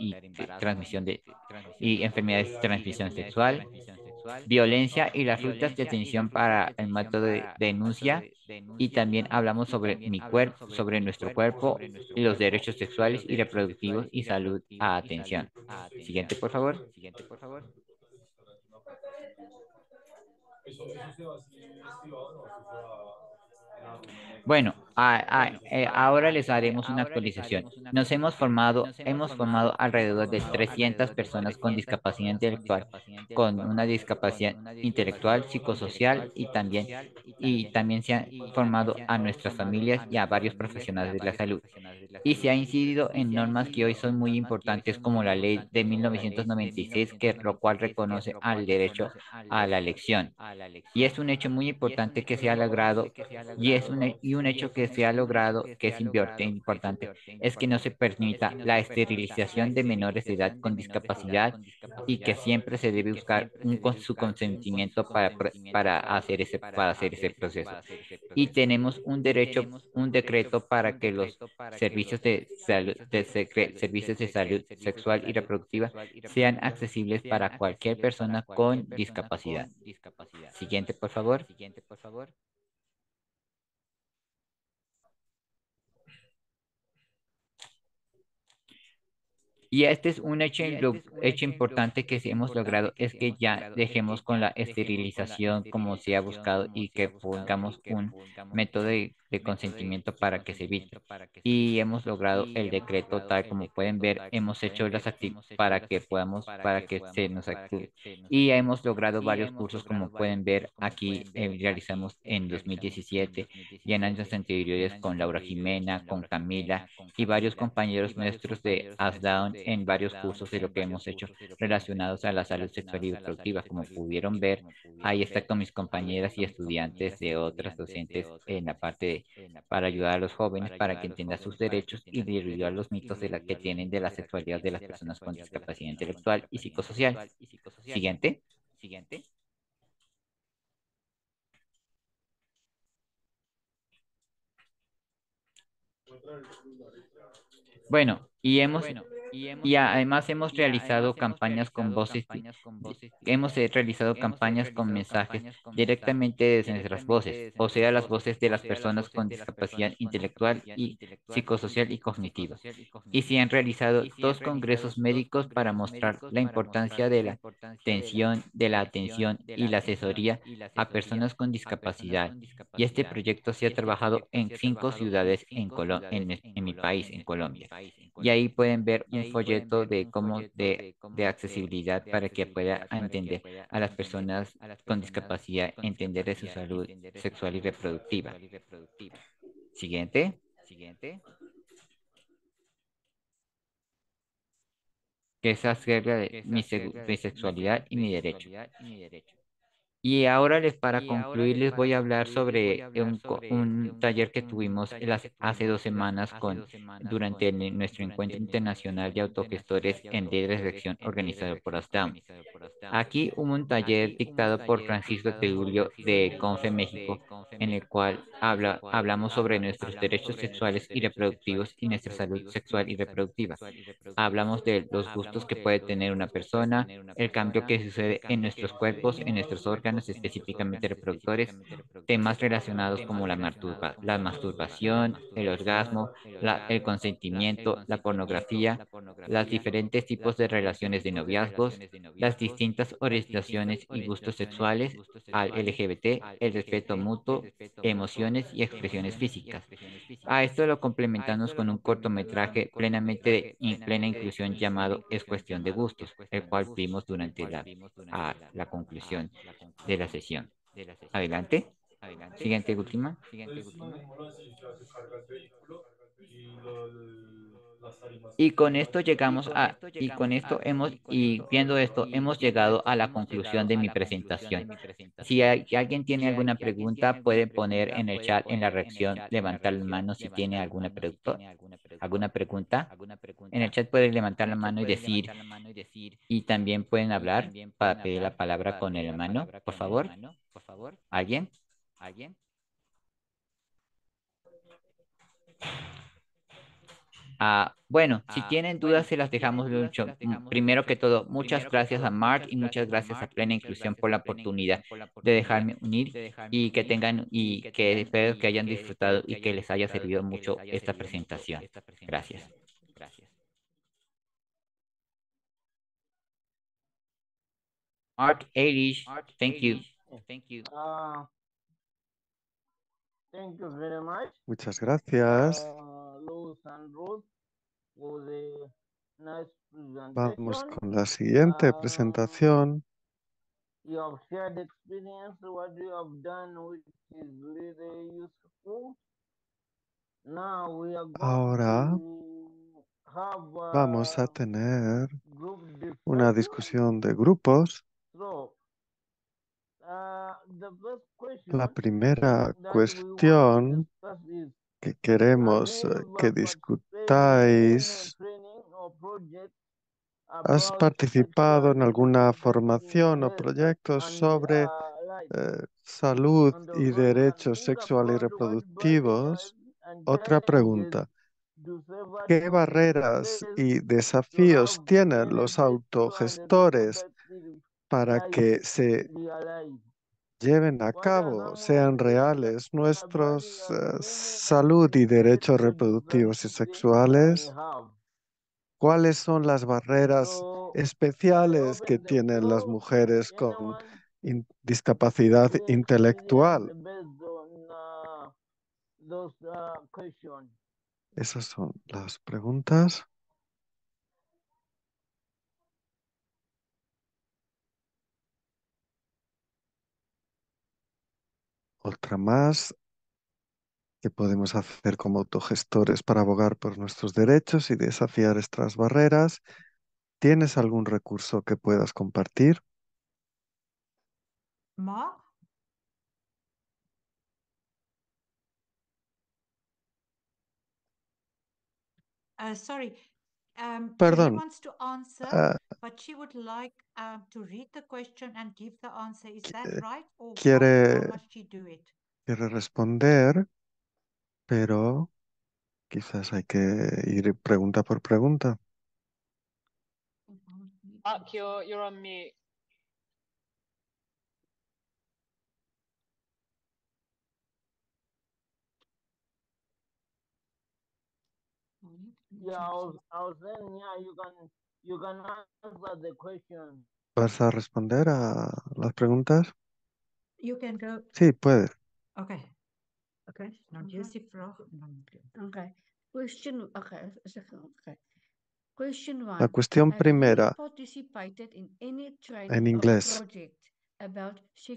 Speaker 4: y enfermedades de transmisión sexual, violencia y las rutas de atención para el método de denuncia. Y también hablamos sobre mi cuerpo, sobre nuestro cuerpo, y los derechos sexuales y reproductivos y salud a atención. Siguiente, por favor. Bueno, ahora les haremos una actualización. Hemos formado alrededor de 300 personas con discapacidad intelectual, con una discapacidad intelectual, psicosocial y también se han formado a nuestras familias y a varios profesionales de la salud. Y se ha incidido en normas que hoy son muy importantes como la ley de 1996, lo cual reconoce al derecho a la elección. Y es un hecho muy importante que se ha logrado y un hecho que se ha logrado, que es importante, es que no se permita la esterilización de menores de edad con discapacidad y que siempre se debe buscar su consentimiento para hacer ese proceso. Y tenemos un derecho, un decreto para que los servicios de salud, servicios de salud sexual y reproductiva sean accesibles para cualquier persona con discapacidad. Siguiente, por favor. Y este es un hecho importante que sí hemos logrado, es que ya dejemos con la esterilización como se ha buscado y que pongamos un método de consentimiento para que se evite. Y hemos logrado el decreto tal como pueden ver, hemos hecho las actividades para que se nos active. Y hemos logrado varios cursos como pueden ver aquí, realizamos en 2017 y en años anteriores con Laura Jimena, con Camila y varios compañeros nuestros de ASDAON en varios cursos de lo que hemos hecho relacionados a la salud sexual y reproductiva. Como pudieron ver, ahí está con mis compañeras y estudiantes de otras docentes en la parte para ayudar a los jóvenes para que entiendan sus derechos y derribar los mitos de la que tienen de la sexualidad de las personas con discapacidad intelectual y psicosocial. Siguiente. Bueno, y además hemos realizado campañas con voces, hemos realizado campañas con mensajes directamente desde nuestras voces, o sea, las voces de las personas con discapacidad intelectual y psicosocial y cognitiva. Y se han realizado dos congresos médicos para mostrar la importancia de la atención y la asesoría a personas con discapacidad. Y este proyecto se ha trabajado en 5 ciudades en mi país, en Colombia. Y ahí pueden ver un folleto de accesibilidad para que pueda entender a las personas con discapacidad, entender de su salud sexual y reproductiva. Siguiente. Que es acerca de mi sexualidad y mi derecho. Y ahora para concluir les voy a hablar sobre un taller que tuvimos hace 2 semanas durante nuestro encuentro internacional de autogestores en líderes de acción organizado por ASDAM. Aquí hubo un taller dictado por Francisco Teulio de CONFE México, en el cual hablamos sobre nuestros derechos sexuales y reproductivos y nuestra salud sexual y reproductiva. Hablamos de los gustos que puede tener una persona, el cambio que sucede en nuestros cuerpos, en nuestros órganos, específicamente reproductores, temas relacionados como la masturbación, el orgasmo, el consentimiento, la pornografía, los diferentes tipos de relaciones de noviazgos, las distintas orientaciones y gustos sexuales, al LGBT, el respeto mutuo, emociones y expresiones físicas. A esto lo complementamos con un cortometraje plena inclusión llamado Es cuestión de gustos, el cual vimos durante la conclusión de la sesión. Adelante. Siguiente, última. Y con esto viendo esto, hemos llegado a la conclusión de mi presentación. Si alguien tiene alguna pregunta, puede poner en el chat, en la reacción, levantar la mano si tiene alguna pregunta. En el chat pueden levantar la mano y decir, y también pueden hablar para pedir la palabra con el mano, por favor. ¿Alguien? Bueno, si tienen dudas, se las dejamos mucho. Primero que todo, muchas gracias a Mark y muchas gracias a Plena Inclusión por la oportunidad de dejarme unir y que espero que hayan disfrutado y que les haya servido mucho esta presentación. Gracias. Mark, Eilish, thank you.
Speaker 1: Thank you very much,
Speaker 2: Muchas gracias.
Speaker 1: Luz and Ruth, for the nice
Speaker 2: Vamos
Speaker 1: presentation.
Speaker 2: con la siguiente presentación.
Speaker 1: You have shared experience, what you have done, which is really useful. Now we are going
Speaker 2: Ahora
Speaker 1: to have
Speaker 2: vamos a tener
Speaker 1: group
Speaker 2: una
Speaker 1: discussion.
Speaker 2: discusión de grupos.
Speaker 1: So, the first question
Speaker 2: La primera
Speaker 1: that we want to
Speaker 2: cuestión
Speaker 1: discuss is
Speaker 2: que queremos que discutáis. ¿Has participado en alguna formación o proyecto sobre salud y derechos sexuales y reproductivos? Otra pregunta. ¿Qué barreras y desafíos tienen los autogestores para que se lleven a cabo, sean reales, nuestros salud y derechos reproductivos y sexuales? ¿Cuáles son las barreras especiales que tienen las mujeres con discapacidad intelectual? Esas son las preguntas. Otra más. ¿Qué podemos hacer como autogestores para abogar por nuestros derechos y desafiar estas barreras? ¿Tienes algún recurso que puedas compartir?
Speaker 7: Mark? Sorry. Julie
Speaker 2: Perdón.
Speaker 7: wants to answer,
Speaker 2: ah,
Speaker 7: but she would like to read the question and give the answer. Is that
Speaker 2: eh,
Speaker 7: right? Or how
Speaker 2: quiere,
Speaker 7: must she do it?
Speaker 2: quiere responder, pero quizás hay que ir pregunta por pregunta.
Speaker 3: Mark, you're on mute.
Speaker 1: Yeah, I was saying, yeah, you can answer the question.
Speaker 2: ¿Vas a responder a las preguntas?
Speaker 7: You can go.
Speaker 2: Sí, puedes.
Speaker 7: Okay. Okay. Nou, dis die vraag.
Speaker 5: Okay. Question. Okay. Okay. Question
Speaker 2: La
Speaker 5: one.
Speaker 2: cuestión
Speaker 5: Have you
Speaker 2: primera
Speaker 5: participated in any
Speaker 2: en
Speaker 5: training or
Speaker 2: inglés.
Speaker 5: project about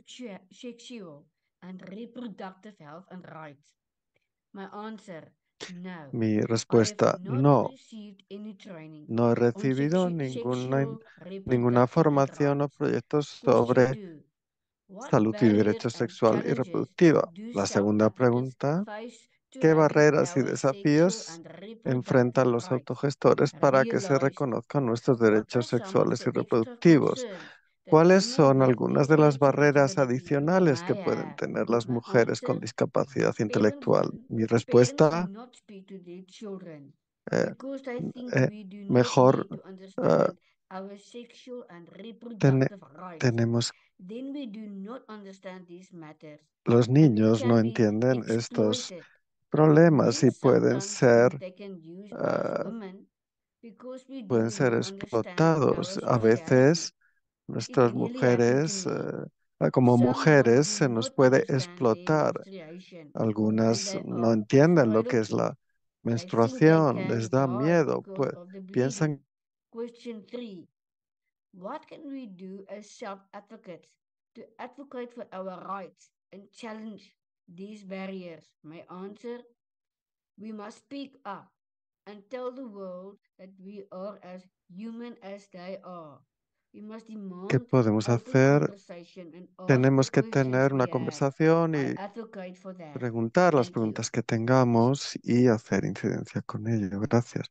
Speaker 5: sexual and reproductive health and rights? My answer, no.
Speaker 2: Mi
Speaker 5: I have
Speaker 2: respuesta,
Speaker 5: not
Speaker 2: no.
Speaker 5: received any training
Speaker 2: No he
Speaker 5: on
Speaker 2: recibido
Speaker 5: sexual
Speaker 2: ninguna
Speaker 5: reproductive and
Speaker 2: formación o
Speaker 5: rights.
Speaker 2: proyectos
Speaker 5: Question
Speaker 2: sobre
Speaker 5: two. What
Speaker 2: salud y
Speaker 5: barriers
Speaker 2: derechos
Speaker 5: and
Speaker 2: sexual y
Speaker 5: challenges
Speaker 2: reproductiva.
Speaker 5: do
Speaker 2: La
Speaker 5: some
Speaker 2: segunda
Speaker 5: advocates
Speaker 2: pregunta,
Speaker 5: face to
Speaker 2: ¿qué
Speaker 5: have
Speaker 2: barreras y
Speaker 5: our sexual
Speaker 2: desafíos
Speaker 5: and
Speaker 2: enfrentan
Speaker 5: reproductive
Speaker 2: los
Speaker 5: rights
Speaker 2: autogestores para que se
Speaker 5: realized?
Speaker 2: reconozcan nuestros
Speaker 5: What are
Speaker 2: derechos
Speaker 5: some of
Speaker 2: sexuales
Speaker 5: the
Speaker 2: y
Speaker 5: extra
Speaker 2: reproductivos?
Speaker 5: concerns that
Speaker 2: ¿Cuáles
Speaker 5: women
Speaker 2: son
Speaker 5: with
Speaker 2: algunas de las
Speaker 5: intellectual
Speaker 2: barreras
Speaker 5: disability
Speaker 2: adicionales que
Speaker 5: may
Speaker 2: pueden
Speaker 5: have?
Speaker 2: tener las
Speaker 5: My
Speaker 2: mujeres con
Speaker 5: answer,
Speaker 2: discapacidad
Speaker 5: parents,
Speaker 2: intelectual? Mi
Speaker 5: parents do
Speaker 2: respuesta,
Speaker 5: not speak to their children
Speaker 2: eh,
Speaker 5: because they think
Speaker 2: eh,
Speaker 5: we do not
Speaker 2: mejor
Speaker 5: need to
Speaker 2: eh,
Speaker 5: understand our sexual and
Speaker 2: tene-
Speaker 5: reproductive rights.
Speaker 2: tenemos,
Speaker 5: Then we do not understand these matters
Speaker 2: los
Speaker 5: and we
Speaker 2: niños no
Speaker 5: can be
Speaker 2: entienden estos
Speaker 5: exploited.
Speaker 2: problemas
Speaker 5: Men
Speaker 2: y pueden
Speaker 5: sometimes
Speaker 2: ser
Speaker 5: think they can use us
Speaker 2: eh,
Speaker 5: women because we
Speaker 2: pueden
Speaker 5: do
Speaker 2: ser
Speaker 5: not understand
Speaker 2: explotados.
Speaker 5: our
Speaker 2: A
Speaker 5: sexuality.
Speaker 2: veces
Speaker 5: It
Speaker 2: nuestras
Speaker 5: nearly happened to
Speaker 2: mujeres,
Speaker 5: me.
Speaker 2: como
Speaker 5: Someone
Speaker 2: mujeres,
Speaker 5: do
Speaker 2: se nos
Speaker 5: not
Speaker 2: puede
Speaker 5: understand their
Speaker 2: explotar.
Speaker 5: menstruation when
Speaker 2: Algunas
Speaker 5: they
Speaker 2: no
Speaker 5: are
Speaker 2: entienden lo
Speaker 5: afraid
Speaker 2: que
Speaker 5: of
Speaker 2: es
Speaker 5: it.
Speaker 2: la
Speaker 5: They think they
Speaker 2: menstruación, les
Speaker 5: can
Speaker 2: da
Speaker 5: die
Speaker 2: miedo,
Speaker 5: because
Speaker 2: pues
Speaker 5: of the bleeding.
Speaker 2: piensan
Speaker 5: Question 3. What can we do as self-advocates to advocate for our rights and challenge these barriers? My answer, we must speak up and tell the world that we are as human as they are. We must
Speaker 2: qué
Speaker 5: demand
Speaker 2: podemos
Speaker 5: open
Speaker 2: hacer.
Speaker 5: conversation and ask the
Speaker 2: Tenemos que
Speaker 5: questions
Speaker 2: tener
Speaker 5: we
Speaker 2: una
Speaker 5: have.
Speaker 2: conversación
Speaker 5: I
Speaker 2: y
Speaker 5: advocate for that.
Speaker 2: preguntar las
Speaker 5: Thank you.
Speaker 2: preguntas que tengamos y hacer incidencia con ello. Gracias.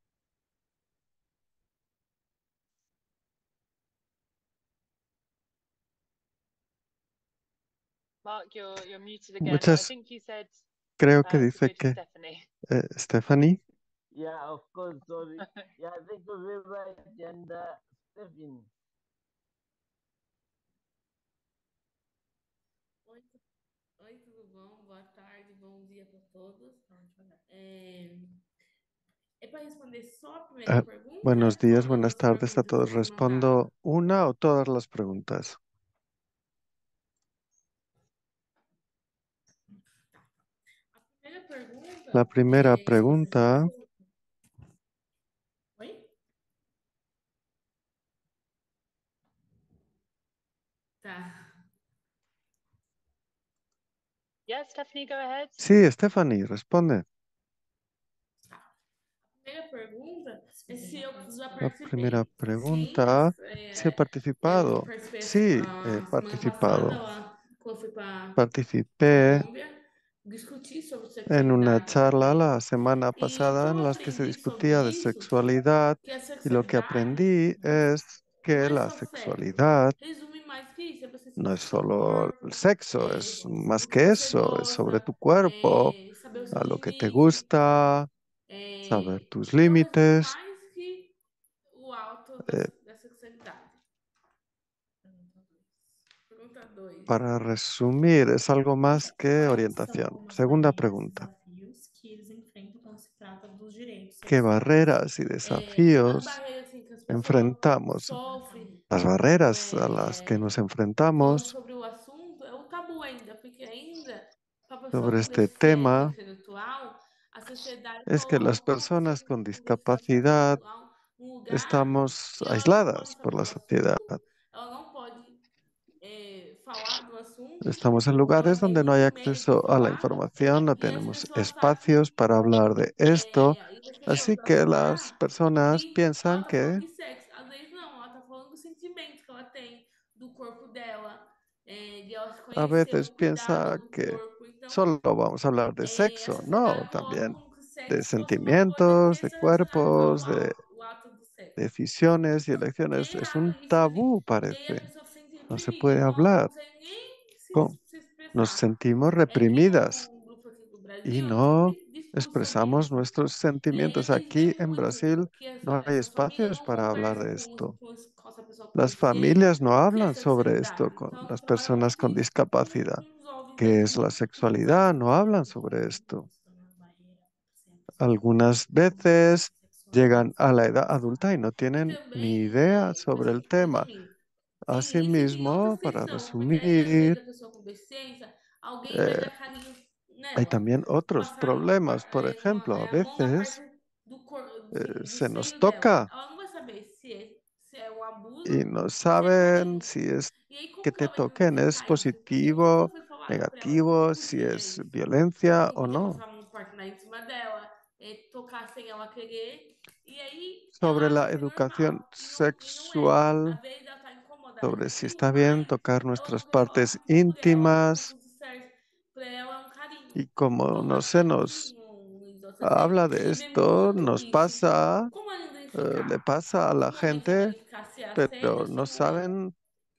Speaker 3: Mark, you're muted again. I
Speaker 2: Muchas,
Speaker 3: think you said
Speaker 2: creo que
Speaker 3: to
Speaker 2: dice
Speaker 3: go to
Speaker 2: que
Speaker 3: Stephanie.
Speaker 2: Stephanie.
Speaker 1: Yeah, of course, sorry. Yeah, thank you very much, and Stephanie.
Speaker 8: Oi, tudo bom? Boa tarde, bom dia para todos. É para responder só a primeira pergunta
Speaker 2: Buenos
Speaker 8: ou
Speaker 2: días,
Speaker 8: todas
Speaker 2: buenas
Speaker 8: as
Speaker 2: tardes a
Speaker 8: perguntas que
Speaker 2: todos.
Speaker 8: vocês mandaram?
Speaker 2: ¿Respondo una o todas las preguntas?
Speaker 8: A primeira pergunta
Speaker 2: La primera
Speaker 8: é se vocês
Speaker 2: pregunta,
Speaker 8: gostam. Oi? Tá.
Speaker 3: Yeah, Stephanie, go ahead.
Speaker 2: sí, Stephanie, responde.
Speaker 8: A primeira pergunta é se eu já
Speaker 2: La primera
Speaker 8: participei. Sim,
Speaker 2: pregunta, si he
Speaker 8: eu
Speaker 2: participado.
Speaker 8: participei
Speaker 2: Sí, he
Speaker 8: semana passada,
Speaker 2: participado.
Speaker 8: lá, quando eu fui para
Speaker 2: Participé
Speaker 8: Colômbia. discutir sobre
Speaker 2: en una
Speaker 8: sexualidade
Speaker 2: charla
Speaker 8: também.
Speaker 2: la semana
Speaker 8: E
Speaker 2: pasada
Speaker 8: como
Speaker 2: en
Speaker 8: eu
Speaker 2: las que se
Speaker 8: aprendi sobre
Speaker 2: discutía de
Speaker 8: isso,
Speaker 2: sexualidad
Speaker 8: que a
Speaker 2: y lo que
Speaker 8: sexualidade
Speaker 2: aprendí es
Speaker 8: não
Speaker 2: que
Speaker 8: é
Speaker 2: la
Speaker 8: só sexo,
Speaker 2: sexualidad
Speaker 8: resume mais que isso, é você
Speaker 2: no
Speaker 8: sentir
Speaker 2: es
Speaker 8: o seu
Speaker 2: solo el
Speaker 8: corpo,
Speaker 2: sexo, es más
Speaker 8: o que
Speaker 2: que
Speaker 8: você
Speaker 2: eso, es sobre
Speaker 8: gosta,
Speaker 2: tu cuerpo,
Speaker 8: saber o seu
Speaker 2: a lo que te
Speaker 8: limite,
Speaker 2: gusta, saber tus
Speaker 8: então resume
Speaker 2: límites.
Speaker 8: mais que o alto
Speaker 2: eh,
Speaker 8: da sexualidade. Pergunta 2.
Speaker 2: Para resumir, es algo más que
Speaker 9: Quais são
Speaker 2: orientación.
Speaker 9: algumas
Speaker 2: Segunda
Speaker 9: barreiras e
Speaker 2: pregunta.
Speaker 9: desafios que eles enfrentam quando se trata dos direitos
Speaker 2: ¿Qué
Speaker 9: sexuais?
Speaker 2: barreras y
Speaker 8: As
Speaker 2: desafíos
Speaker 8: barreiras assim, que as pessoas
Speaker 2: enfrentamos?
Speaker 8: sofrem
Speaker 2: Las barreras a las que nos
Speaker 8: falando
Speaker 2: enfrentamos
Speaker 8: sobre o assunto é o tabu ainda, porque ainda, para a pessoa
Speaker 2: sobre
Speaker 8: poder
Speaker 2: este
Speaker 8: ser
Speaker 2: tema
Speaker 8: intelectual, a sociedade
Speaker 2: es que las
Speaker 8: coloca uma pessoa
Speaker 2: personas
Speaker 8: que
Speaker 2: con
Speaker 8: poder ser
Speaker 2: discapacidad
Speaker 8: intelectual num lugar
Speaker 2: estamos
Speaker 8: que ela não pode
Speaker 2: aisladas por
Speaker 8: falar
Speaker 2: la
Speaker 8: do
Speaker 2: sociedad.
Speaker 8: assunto, ela não pode falar do assunto,
Speaker 2: Estamos en
Speaker 8: ela
Speaker 2: lugares
Speaker 8: tem
Speaker 2: donde no hay
Speaker 8: muito medo de
Speaker 2: acceso a la
Speaker 8: falar,
Speaker 2: información, no
Speaker 8: e as
Speaker 2: tenemos
Speaker 8: pessoas acham,
Speaker 2: espacios para hablar de esto,
Speaker 8: aí as pessoas
Speaker 2: así que las
Speaker 8: acham
Speaker 2: personas
Speaker 8: que ela
Speaker 2: piensan
Speaker 8: tá falando
Speaker 2: que
Speaker 8: de sexo. Às vezes não, ela tá falando do sentimento que ela tem, do corpo dela, de ela se
Speaker 2: a
Speaker 8: conhecer,
Speaker 2: veces
Speaker 8: o cuidado
Speaker 2: piensa
Speaker 8: do
Speaker 2: que
Speaker 8: corpo. Então,
Speaker 2: solo vamos a hablar de
Speaker 8: a
Speaker 2: sexo, no,
Speaker 8: sociedade coloca
Speaker 2: también
Speaker 8: como que o
Speaker 2: de
Speaker 8: sexo fosse uma coisa
Speaker 2: sentimientos, de
Speaker 8: desaceitável,
Speaker 2: cuerpos, de
Speaker 8: o ato do sexo.
Speaker 2: decisiones y
Speaker 8: Que
Speaker 2: elecciones.
Speaker 8: é
Speaker 2: Es
Speaker 8: errado
Speaker 2: un
Speaker 8: isso ali.
Speaker 2: tabú,
Speaker 8: E aí a
Speaker 2: parece.
Speaker 8: pessoa se sente
Speaker 2: No se
Speaker 8: reprimida,
Speaker 2: puede
Speaker 8: então ela não
Speaker 2: hablar.
Speaker 8: consegue nem se
Speaker 2: Nos
Speaker 8: expressar.
Speaker 2: sentimos
Speaker 8: Tem
Speaker 2: reprimidas
Speaker 8: um grupo aqui do
Speaker 2: y
Speaker 8: Brasil que
Speaker 2: no
Speaker 8: discute sobre
Speaker 2: expresamos
Speaker 8: isso.
Speaker 2: nuestros sentimientos.
Speaker 8: Eles veem
Speaker 2: Aquí en
Speaker 8: muito
Speaker 2: Brasil
Speaker 8: que
Speaker 2: no hay
Speaker 8: essa família
Speaker 2: espacios
Speaker 8: não
Speaker 2: para hablar
Speaker 8: conversa
Speaker 2: de
Speaker 8: com,
Speaker 2: esto.
Speaker 8: com essa pessoa com
Speaker 2: Las
Speaker 8: deficiência
Speaker 2: familias no
Speaker 8: o que é
Speaker 2: hablan sobre esto
Speaker 8: sexualidade.
Speaker 2: con
Speaker 8: Então,
Speaker 2: las
Speaker 8: trabalha
Speaker 2: personas
Speaker 8: muito
Speaker 2: con
Speaker 8: isso
Speaker 2: discapacidad.
Speaker 8: com os jovens
Speaker 2: ¿Qué
Speaker 8: aí.
Speaker 2: es la
Speaker 9: E você
Speaker 2: sexualidad? No
Speaker 9: acredita
Speaker 2: hablan
Speaker 9: que
Speaker 2: sobre
Speaker 9: também
Speaker 2: esto.
Speaker 9: se torna uma barreira sempre as pessoas
Speaker 2: Algunas
Speaker 9: com
Speaker 2: veces
Speaker 9: doenças sexuais,
Speaker 2: llegan a la edad
Speaker 9: sabe?
Speaker 2: adulta y no
Speaker 8: E
Speaker 2: tienen ni
Speaker 8: também,
Speaker 2: idea
Speaker 8: para
Speaker 2: sobre el tema.
Speaker 8: resumir, tem isso e tem
Speaker 2: Asimismo,
Speaker 8: outras
Speaker 2: para
Speaker 8: questões. Porque aí, às vezes,
Speaker 2: resumir,
Speaker 8: a pessoa com deficiência, alguém vai
Speaker 2: eh,
Speaker 8: dar carinho
Speaker 2: hay
Speaker 8: nela,
Speaker 2: también otros
Speaker 8: passar
Speaker 2: problemas. Por ejemplo, a
Speaker 8: a mão na
Speaker 2: veces
Speaker 8: parte do, do
Speaker 2: se nos
Speaker 8: seio dela.
Speaker 2: toca
Speaker 8: Ela não vai saber se é um
Speaker 2: y
Speaker 8: abuso
Speaker 2: no
Speaker 8: ou se é
Speaker 2: saben
Speaker 8: carinho.
Speaker 2: si es
Speaker 8: E aí,
Speaker 2: que
Speaker 8: como que
Speaker 2: te
Speaker 8: ela vai
Speaker 2: toquen es
Speaker 8: identificar isso? Porque nunca
Speaker 2: positivo,
Speaker 8: foi falado para ela que não
Speaker 2: negativo, si
Speaker 8: podia
Speaker 2: es
Speaker 8: isso.
Speaker 2: violencia
Speaker 8: Não
Speaker 2: o
Speaker 8: podia
Speaker 2: no.
Speaker 8: passar a mão forte em cima dela, tocar sem ela querer. E aí, ela
Speaker 2: Sobre
Speaker 8: acha
Speaker 2: la
Speaker 8: que é
Speaker 2: educación
Speaker 8: normal. E não é.
Speaker 2: sexual,
Speaker 8: Às vezes ela tá incomodada com
Speaker 2: sobre si
Speaker 8: aquilo,
Speaker 2: está bien
Speaker 8: mas
Speaker 2: tocar
Speaker 8: ela
Speaker 2: nuestras
Speaker 8: não deixou.
Speaker 2: partes
Speaker 8: Então, por ela, tá
Speaker 2: íntimas
Speaker 8: tudo certo. Pra ela é um carinho.
Speaker 2: y como
Speaker 8: Então,
Speaker 2: no
Speaker 8: é
Speaker 2: se nos
Speaker 8: carinho, Luiz. Você
Speaker 2: habla de
Speaker 8: vê
Speaker 2: esto,
Speaker 8: muito
Speaker 2: nos
Speaker 8: isso.
Speaker 2: pasa,
Speaker 8: Como ela
Speaker 2: le
Speaker 8: identificar?
Speaker 2: pasa a la
Speaker 8: Como alguém sabe
Speaker 2: gente,
Speaker 8: identificar se é assédio
Speaker 2: pero
Speaker 8: ou se
Speaker 2: no
Speaker 8: não é?
Speaker 2: saben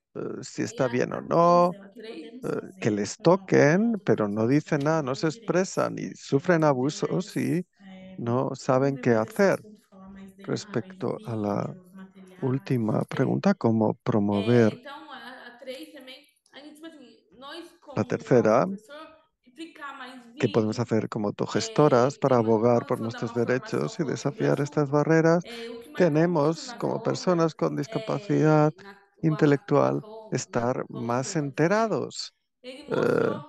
Speaker 2: si
Speaker 8: E
Speaker 2: está bien o
Speaker 9: A
Speaker 2: no,
Speaker 9: três, o que podemos
Speaker 2: que
Speaker 9: fazer
Speaker 2: les
Speaker 9: com o
Speaker 2: toquen,
Speaker 9: aumento
Speaker 2: pero
Speaker 9: das
Speaker 2: no dicen nada, no
Speaker 9: oportunidades
Speaker 2: se
Speaker 9: e direitos?
Speaker 2: expresan y sufren abusos y no
Speaker 9: Vamos
Speaker 2: saben qué
Speaker 9: depois desse
Speaker 2: hacer.
Speaker 9: assunto falar mais dele através de
Speaker 2: Respecto a la
Speaker 9: vídeos, materiais.
Speaker 2: última pregunta, ¿cómo promover
Speaker 8: Então, a três também, a gente, tipo assim, nós
Speaker 2: la
Speaker 8: como
Speaker 2: tercera?
Speaker 8: autoprofessor, implicar mais
Speaker 2: ¿Qué podemos
Speaker 8: vídeo,
Speaker 2: hacer como autogestoras para abogar por
Speaker 8: quando for dar
Speaker 2: nuestros
Speaker 8: uma formação
Speaker 2: derechos y
Speaker 8: falando sobre o
Speaker 2: desafiar estas
Speaker 8: assunto,
Speaker 2: barreras?
Speaker 8: o que marcou muito
Speaker 2: Tenemos,
Speaker 8: na
Speaker 2: como
Speaker 8: colômbia,
Speaker 2: personas con discapacidad
Speaker 8: na
Speaker 2: intelectual,
Speaker 8: Colômbia, não,
Speaker 2: estar
Speaker 8: Colômbia
Speaker 2: más
Speaker 8: não, Chile,
Speaker 2: enterados,
Speaker 8: ele
Speaker 2: eh,
Speaker 8: mostrou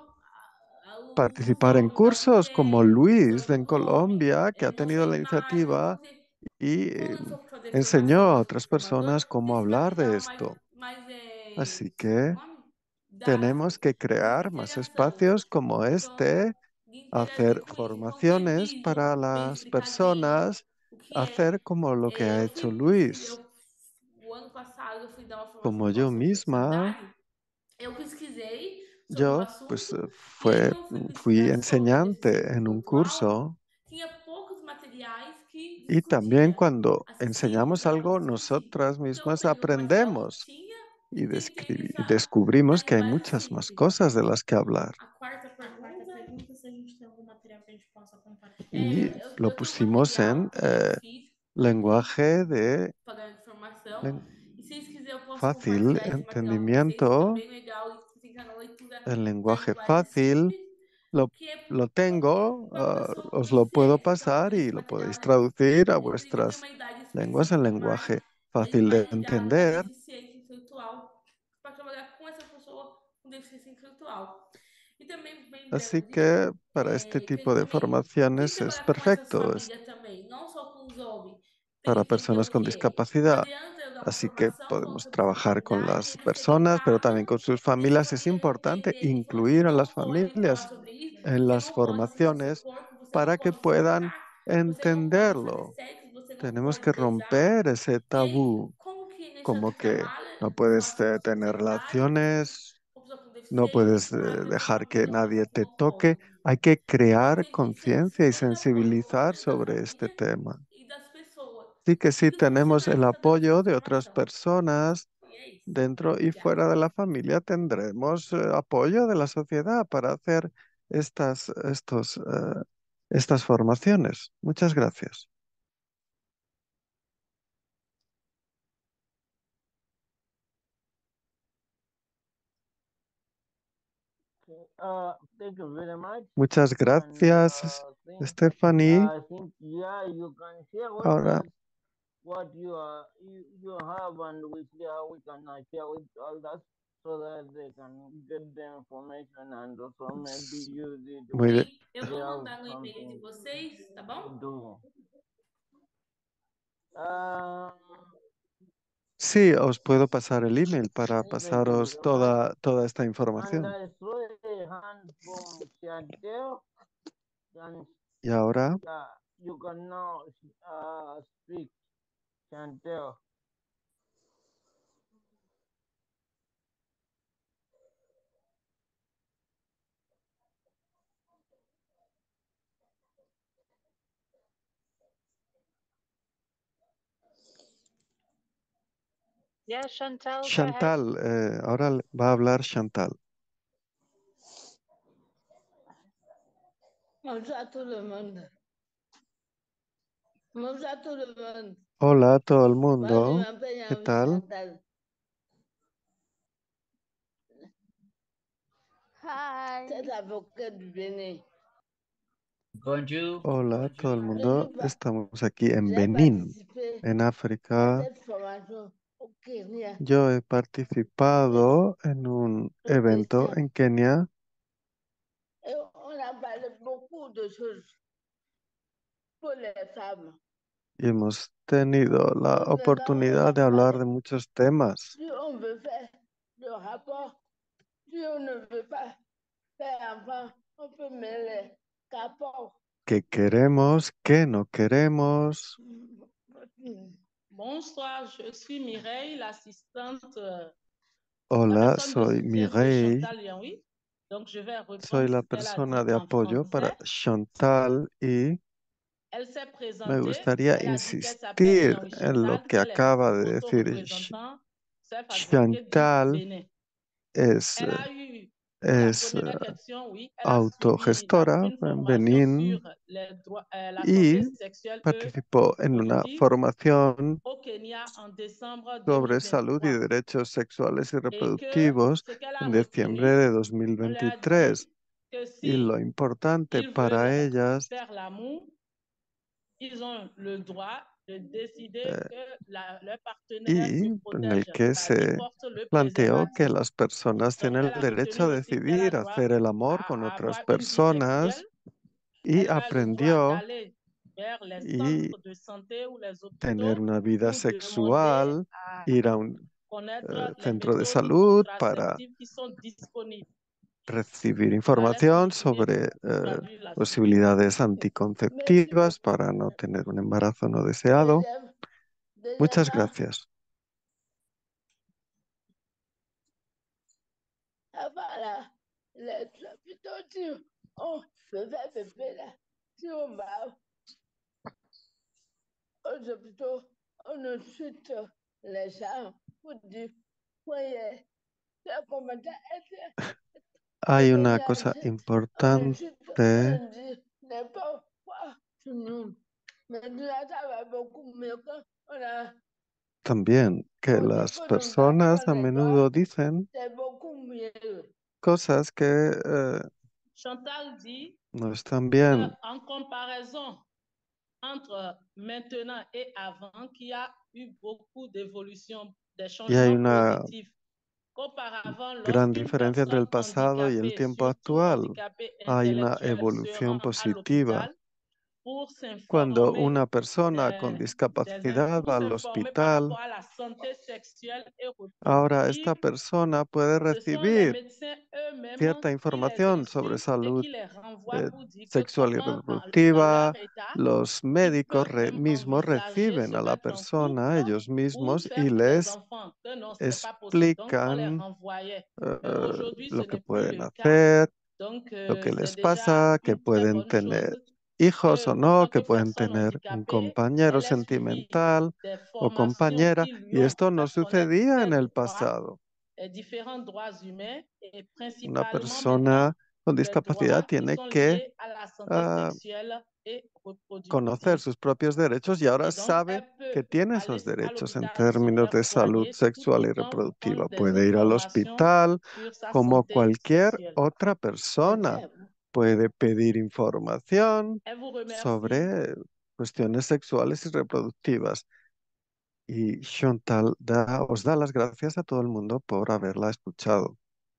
Speaker 8: os
Speaker 2: participar en
Speaker 8: óbitos das
Speaker 2: cursos como
Speaker 8: mulheres,
Speaker 2: Luis
Speaker 8: sobre
Speaker 2: en
Speaker 8: o homem,
Speaker 2: Colombia, que ha
Speaker 8: mostrou
Speaker 2: tenido la
Speaker 8: imagens,
Speaker 2: iniciativa
Speaker 8: então, assim,
Speaker 2: y
Speaker 8: quando ele for fazer
Speaker 2: enseñó
Speaker 8: formação
Speaker 2: a
Speaker 8: para
Speaker 2: otras
Speaker 8: formador,
Speaker 2: personas cómo hablar de
Speaker 8: disponibilizava
Speaker 2: esto.
Speaker 8: mais
Speaker 2: Así
Speaker 8: como é o
Speaker 2: que
Speaker 8: nome?
Speaker 2: tenemos
Speaker 8: Dados
Speaker 2: que
Speaker 8: de
Speaker 2: crear más
Speaker 8: interação.
Speaker 2: espacios como
Speaker 8: Então,
Speaker 2: este,
Speaker 8: de
Speaker 2: hacer
Speaker 8: interagir com isso. Então, ter
Speaker 2: formaciones
Speaker 8: vídeo
Speaker 2: para
Speaker 8: bem
Speaker 2: las
Speaker 8: explicadinho,
Speaker 2: personas,
Speaker 8: o que é.
Speaker 2: hacer como lo que ha
Speaker 8: Eu
Speaker 2: hecho
Speaker 8: fui,
Speaker 2: Luis,
Speaker 8: o ano passado eu fui dar uma formação
Speaker 2: como
Speaker 8: falando
Speaker 2: yo
Speaker 8: sobre
Speaker 2: misma.
Speaker 8: sexualidade. Eu pesquisei sobre o
Speaker 2: Yo, pues,
Speaker 8: assunto e aí quando eu fui
Speaker 2: fui
Speaker 8: pesquisar sobre
Speaker 2: enseñante
Speaker 8: deficiência
Speaker 2: en un
Speaker 8: intelectual,
Speaker 2: curso
Speaker 8: tinha poucos materiais que
Speaker 2: y también
Speaker 8: discutia
Speaker 2: cuando
Speaker 8: assim o
Speaker 2: enseñamos
Speaker 8: que ela
Speaker 2: algo,
Speaker 8: poderia sentir.
Speaker 2: nosotras
Speaker 8: Então eu
Speaker 2: mismas
Speaker 8: peguei o material que
Speaker 2: aprendemos
Speaker 8: tinha
Speaker 2: y
Speaker 8: e tentei
Speaker 2: descubrimos que hay
Speaker 8: animar esse
Speaker 2: muchas más
Speaker 8: síntese.
Speaker 2: cosas de las que hablar.
Speaker 8: A quarta
Speaker 9: A quarta
Speaker 8: pergunta,
Speaker 9: pergunta, se a gente tem algum material que a gente possa compartilhar.
Speaker 2: Y lo
Speaker 8: eu tenho um
Speaker 2: pusimos en
Speaker 8: material que eu fiz aqui
Speaker 2: lenguaje de
Speaker 8: para informação.
Speaker 2: len-
Speaker 8: E se vocês quiserem, eu posso
Speaker 2: fácil
Speaker 8: compartilhar esse material com vocês, que é
Speaker 2: entendimiento,
Speaker 8: bem legal e fica na leitura
Speaker 2: el
Speaker 8: da
Speaker 2: lenguaje
Speaker 8: linguagem
Speaker 2: fácil.
Speaker 8: simples, que é
Speaker 2: Lo tengo,
Speaker 8: para a pessoa com
Speaker 2: os lo puedo
Speaker 8: deficiência. Então,
Speaker 2: pasar y
Speaker 8: esse
Speaker 2: lo
Speaker 8: material
Speaker 2: podéis traducir a
Speaker 8: ele precisa ter
Speaker 2: vuestras
Speaker 8: uma idade
Speaker 2: lenguas en
Speaker 8: específica,
Speaker 2: lenguaje
Speaker 8: ele
Speaker 2: fácil de
Speaker 8: vai ligar a
Speaker 2: entender.
Speaker 8: deficiência intelectual para trabalhar com essa pessoa com deficiência intelectual. E também,
Speaker 2: Así
Speaker 8: lembrando disso,
Speaker 2: que para este
Speaker 8: queria
Speaker 2: tipo de
Speaker 8: também que
Speaker 2: formaciones es
Speaker 8: trabalhar com essas
Speaker 2: perfecto, es
Speaker 8: famílias também, não só com os homens,
Speaker 2: para
Speaker 8: pensam que é
Speaker 2: personas
Speaker 8: o
Speaker 2: con
Speaker 8: quê? Não
Speaker 2: discapacidad.
Speaker 8: adianta eu dar uma
Speaker 2: Así que
Speaker 8: formação falando
Speaker 2: podemos
Speaker 8: sobre
Speaker 2: trabajar con
Speaker 8: sexualidade,
Speaker 2: las
Speaker 8: ele chegar em
Speaker 2: personas, pero
Speaker 8: casa
Speaker 2: también con sus
Speaker 8: e essa
Speaker 2: familias. Es
Speaker 8: família não
Speaker 2: importante
Speaker 8: entender e falar assim,
Speaker 2: incluir a las
Speaker 8: não pode falar
Speaker 2: familias
Speaker 8: sobre isso,
Speaker 2: en
Speaker 8: você
Speaker 2: las
Speaker 8: não pode sentir seu
Speaker 2: formaciones
Speaker 8: corpo, você não
Speaker 2: para que
Speaker 8: pode se
Speaker 2: puedan
Speaker 8: tocar, você não pode fazer
Speaker 2: entenderlo.
Speaker 8: sexo, você não
Speaker 2: Tenemos
Speaker 8: pode
Speaker 2: que
Speaker 8: besar.
Speaker 2: romper ese
Speaker 8: E aí,
Speaker 2: tabú,
Speaker 8: como que nesse
Speaker 2: como que
Speaker 8: trabalha
Speaker 2: no
Speaker 8: com
Speaker 2: puedes
Speaker 8: a
Speaker 2: tener
Speaker 8: sexualidade,
Speaker 2: relaciones
Speaker 8: com pessoa com
Speaker 2: No puedes dejar que nadie te toque. Hay que crear conciencia y sensibilizar sobre este tema. Sí que sí tenemos el apoyo de otras personas dentro y fuera de la familia. Tendremos apoyo de la sociedad para hacer estas formaciones. Muchas gracias.
Speaker 1: Thank you very much.
Speaker 2: Muchas gracias, Stephanie.
Speaker 1: I think, yeah, you can share with
Speaker 2: Ahora,
Speaker 1: us what you have, and we see how we can share with others so that they can get the information and also maybe use it
Speaker 2: muy
Speaker 1: when
Speaker 2: bien.
Speaker 8: Eu
Speaker 1: they
Speaker 8: vou
Speaker 1: have
Speaker 8: mandar no e-mail de
Speaker 1: something
Speaker 8: vocês, tá
Speaker 1: to
Speaker 8: bom?
Speaker 1: do. Um,
Speaker 2: Sí, os puedo pasar el email para
Speaker 1: Thank you
Speaker 2: pasaros
Speaker 1: very much.
Speaker 2: toda esta
Speaker 1: And
Speaker 2: información.
Speaker 1: I saw a hand from Chantel.
Speaker 2: Y ahora,
Speaker 1: You can now speak, Chantel.
Speaker 3: Yeah, Chantal, go ahead.
Speaker 2: Chantal, ahora va a hablar Chantal.
Speaker 10: Bonjour à tout le monde. Bonjour à tout le monde.
Speaker 2: Hola a todo el
Speaker 10: Moi, je
Speaker 2: mundo.
Speaker 10: m'appelle
Speaker 2: ¿Qué tal?
Speaker 10: Chantal. C'est avocat du Bénin.
Speaker 4: Bonjour.
Speaker 2: Hola a todo el mundo.
Speaker 10: pas-
Speaker 2: Estamos aquí en
Speaker 10: J'ai
Speaker 2: Benín,
Speaker 10: participé
Speaker 2: en
Speaker 10: à
Speaker 2: África.
Speaker 10: cette formation au Kenya.
Speaker 2: Yo he participado en un evento en Kenia
Speaker 10: Et on a parlé beaucoup de choses pour les femmes.
Speaker 2: y hemos tenido la
Speaker 10: Nous
Speaker 2: oportunidad de
Speaker 10: avons
Speaker 2: hablar
Speaker 10: parlé
Speaker 2: de muchos temas.
Speaker 10: si on veut faire le rapport, si on ne veut pas faire enfant, on peut mettre les capots.
Speaker 2: ¿Qué queremos? ¿Qué no queremos?
Speaker 11: Bonsoir, je suis Mireille, l'assistante, la
Speaker 2: Hola,
Speaker 11: personne de
Speaker 2: soy
Speaker 11: soutien de
Speaker 2: Mireille.
Speaker 11: Chantal Yanoui. Donc, je vais
Speaker 2: Soy
Speaker 11: reprendre
Speaker 2: la
Speaker 11: ce qu'elle a
Speaker 2: persona
Speaker 11: dit
Speaker 2: de
Speaker 11: en
Speaker 2: apoyo para
Speaker 11: français.
Speaker 2: Chantal y
Speaker 11: Elle s'est
Speaker 2: me
Speaker 11: présentée,
Speaker 2: gustaría
Speaker 11: elle a dit qu'elle s'appelle
Speaker 2: insistir
Speaker 11: Yanoui
Speaker 2: en lo
Speaker 11: Chantal,
Speaker 2: que
Speaker 11: qu'elle est
Speaker 2: acaba de decir
Speaker 11: auto-représentant, self-advocate du
Speaker 2: Chantal.
Speaker 11: Bénin.
Speaker 2: Es,
Speaker 11: Elle a eu la
Speaker 2: es
Speaker 11: première question, oui, elle a suivi
Speaker 2: autogestora
Speaker 11: une
Speaker 2: en
Speaker 11: formation
Speaker 2: Benín
Speaker 11: sur les droits, la
Speaker 2: y
Speaker 11: santé sexuelle et
Speaker 2: participó en una
Speaker 11: reproductive
Speaker 2: formación
Speaker 11: au Kenya en décembre
Speaker 2: sobre salud y
Speaker 11: 2023.
Speaker 2: derechos sexuales y
Speaker 11: Et que
Speaker 2: reproductivos
Speaker 11: ce qu'elle a
Speaker 2: en diciembre
Speaker 11: retenu,
Speaker 2: de
Speaker 11: on lui a
Speaker 2: 2023.
Speaker 11: dit que
Speaker 2: Y
Speaker 11: si
Speaker 2: lo importante
Speaker 11: ils
Speaker 2: para
Speaker 11: veulent
Speaker 2: ellas
Speaker 11: faire l'amour, ils ont le droit de décider que leur partenaire
Speaker 2: y
Speaker 11: le
Speaker 2: en el
Speaker 11: protège,
Speaker 2: que
Speaker 11: qui
Speaker 2: se
Speaker 11: porte le
Speaker 2: planteó que
Speaker 11: préservatif.
Speaker 2: las personas
Speaker 11: Donc,
Speaker 2: tienen
Speaker 11: elle
Speaker 2: el
Speaker 11: a
Speaker 2: derecho a
Speaker 11: retenu aussi qu'elle a
Speaker 2: decidir
Speaker 11: droit
Speaker 2: hacer el amor con
Speaker 11: à
Speaker 2: otras
Speaker 11: avoir une vie sexuelle.
Speaker 2: personas y
Speaker 11: Elle a le droit
Speaker 2: aprendió
Speaker 11: d'aller vers les
Speaker 2: y
Speaker 11: centres de santé ou les
Speaker 2: tener
Speaker 11: hôpitaux
Speaker 2: una vida
Speaker 11: pour demander
Speaker 2: sexual,
Speaker 11: à
Speaker 2: ir a un
Speaker 11: connaître les
Speaker 2: centro de
Speaker 11: méthodes
Speaker 2: salud para
Speaker 11: contraceptives qui sont disponibles.
Speaker 2: recibir
Speaker 11: Je la laisse
Speaker 2: información
Speaker 11: continuer
Speaker 2: sobre
Speaker 11: pour traduire la suite.
Speaker 2: posibilidades
Speaker 10: Merci
Speaker 2: anticonceptivas
Speaker 10: beaucoup.
Speaker 2: para no tener un embarazo no deseado. Muchas
Speaker 10: Deuxièmement,
Speaker 2: gracias.
Speaker 10: voilà, les hôpitaux, si on faisait bébé là, si on va aux hôpitaux, on ensuite les gens pour dire, voyez, le commentaire était
Speaker 2: Hay una
Speaker 10: Kenya,
Speaker 2: cosa
Speaker 10: ensuite
Speaker 2: importante
Speaker 10: on dit, n'est pas quoi, tout nous. Maintenant, ça va beaucoup mieux qu'on a
Speaker 2: también, que
Speaker 10: au
Speaker 2: las
Speaker 10: niveau d'un
Speaker 2: personas
Speaker 10: garçon
Speaker 2: a
Speaker 10: des
Speaker 2: menudo
Speaker 10: droits,
Speaker 2: dicen
Speaker 10: c'est beaucoup mieux.
Speaker 2: cosas que
Speaker 11: Chantal dit
Speaker 2: no están bien.
Speaker 11: qu'en comparaison entre maintenant et avant, qu'il y a eu beaucoup d'évolution, des
Speaker 2: Y hay
Speaker 11: changements
Speaker 2: una
Speaker 11: positifs. Qu'auparavant,
Speaker 2: gran
Speaker 11: lorsqu'une
Speaker 2: diferencia entre el
Speaker 11: personne
Speaker 2: pasado y el
Speaker 11: handicapée,
Speaker 2: tiempo
Speaker 11: surtout
Speaker 2: actual.
Speaker 11: handicapée
Speaker 2: Hay una
Speaker 11: intellectuelle, se
Speaker 2: evolución
Speaker 11: rend à
Speaker 2: positiva.
Speaker 11: l'hôpital, pour
Speaker 2: Cuando
Speaker 11: s'informer
Speaker 2: una persona con discapacidad va al
Speaker 11: par
Speaker 2: hospital,
Speaker 11: rapport à la santé sexuelle et
Speaker 2: ahora
Speaker 11: reproductive,
Speaker 2: esta persona puede
Speaker 11: ce sont les
Speaker 2: recibir
Speaker 11: médecins eux-mêmes
Speaker 2: cierta
Speaker 11: qui les
Speaker 2: información sobre
Speaker 11: instruisent et
Speaker 2: salud
Speaker 11: qui les renvoient pour dire que
Speaker 2: sexual y
Speaker 11: comment, dans
Speaker 2: reproductiva.
Speaker 11: leur état,
Speaker 2: Los
Speaker 11: ils
Speaker 2: médicos
Speaker 11: peuvent même
Speaker 2: mismos
Speaker 11: envisager
Speaker 2: reciben
Speaker 11: se
Speaker 2: a la
Speaker 11: mettre en
Speaker 2: persona ellos
Speaker 11: couple ou
Speaker 2: mismos y
Speaker 11: faire des
Speaker 2: les
Speaker 11: enfants. Que non, ce n'est pas possible. Donc, on les
Speaker 2: explican
Speaker 11: renvoyait. Mais aujourd'hui, ce
Speaker 2: lo que
Speaker 11: n'est plus
Speaker 2: pueden
Speaker 11: le cas.
Speaker 2: hacer,
Speaker 11: Donc,
Speaker 2: lo que
Speaker 11: c'est
Speaker 2: les
Speaker 11: déjà
Speaker 2: pasa, que
Speaker 11: une très
Speaker 2: pueden
Speaker 11: bonne
Speaker 2: tener
Speaker 11: chose
Speaker 2: hijos
Speaker 11: que,
Speaker 2: o
Speaker 11: en
Speaker 2: no,
Speaker 11: tant
Speaker 2: que
Speaker 11: que
Speaker 2: pueden
Speaker 11: personne
Speaker 2: tener un
Speaker 11: handicapée,
Speaker 2: compañero
Speaker 11: elle ait suivi
Speaker 2: sentimental
Speaker 11: des
Speaker 2: o
Speaker 11: formations
Speaker 2: compañera,
Speaker 11: qui lui
Speaker 2: y
Speaker 11: ont
Speaker 2: esto no
Speaker 11: fait connaître
Speaker 2: sucedía
Speaker 11: ses
Speaker 2: en el
Speaker 11: droits,
Speaker 2: pasado.
Speaker 11: différents droits humains et
Speaker 2: Una
Speaker 11: principalement maintenant
Speaker 2: persona con
Speaker 11: les
Speaker 2: discapacidad
Speaker 11: droits qui
Speaker 2: tiene
Speaker 11: sont
Speaker 2: que
Speaker 11: liés à la santé
Speaker 2: ah,
Speaker 11: sexuelle et
Speaker 2: conocer
Speaker 11: reproductive.
Speaker 2: sus propios derechos y ahora
Speaker 11: Et donc,
Speaker 2: sabe
Speaker 11: elle peut
Speaker 2: que tiene
Speaker 11: aller
Speaker 2: esos
Speaker 11: à
Speaker 2: derechos en
Speaker 11: l'hôpital se
Speaker 2: términos
Speaker 11: faire
Speaker 2: de salud
Speaker 11: soigner tout
Speaker 2: sexual y
Speaker 11: autant
Speaker 2: reproductiva.
Speaker 11: prendre des
Speaker 2: Puede ir al
Speaker 11: informations
Speaker 2: hospital
Speaker 11: sur sa
Speaker 2: como
Speaker 11: santé
Speaker 2: cualquier
Speaker 11: sexuelle.
Speaker 2: otra
Speaker 11: Très
Speaker 2: persona.
Speaker 11: bien.
Speaker 2: Puede pedir información
Speaker 11: Elle vous remercie.
Speaker 2: sobre cuestiones sexuales y reproductivas. Y Chantal os da las gracias a todo el mundo por haberla escuchado.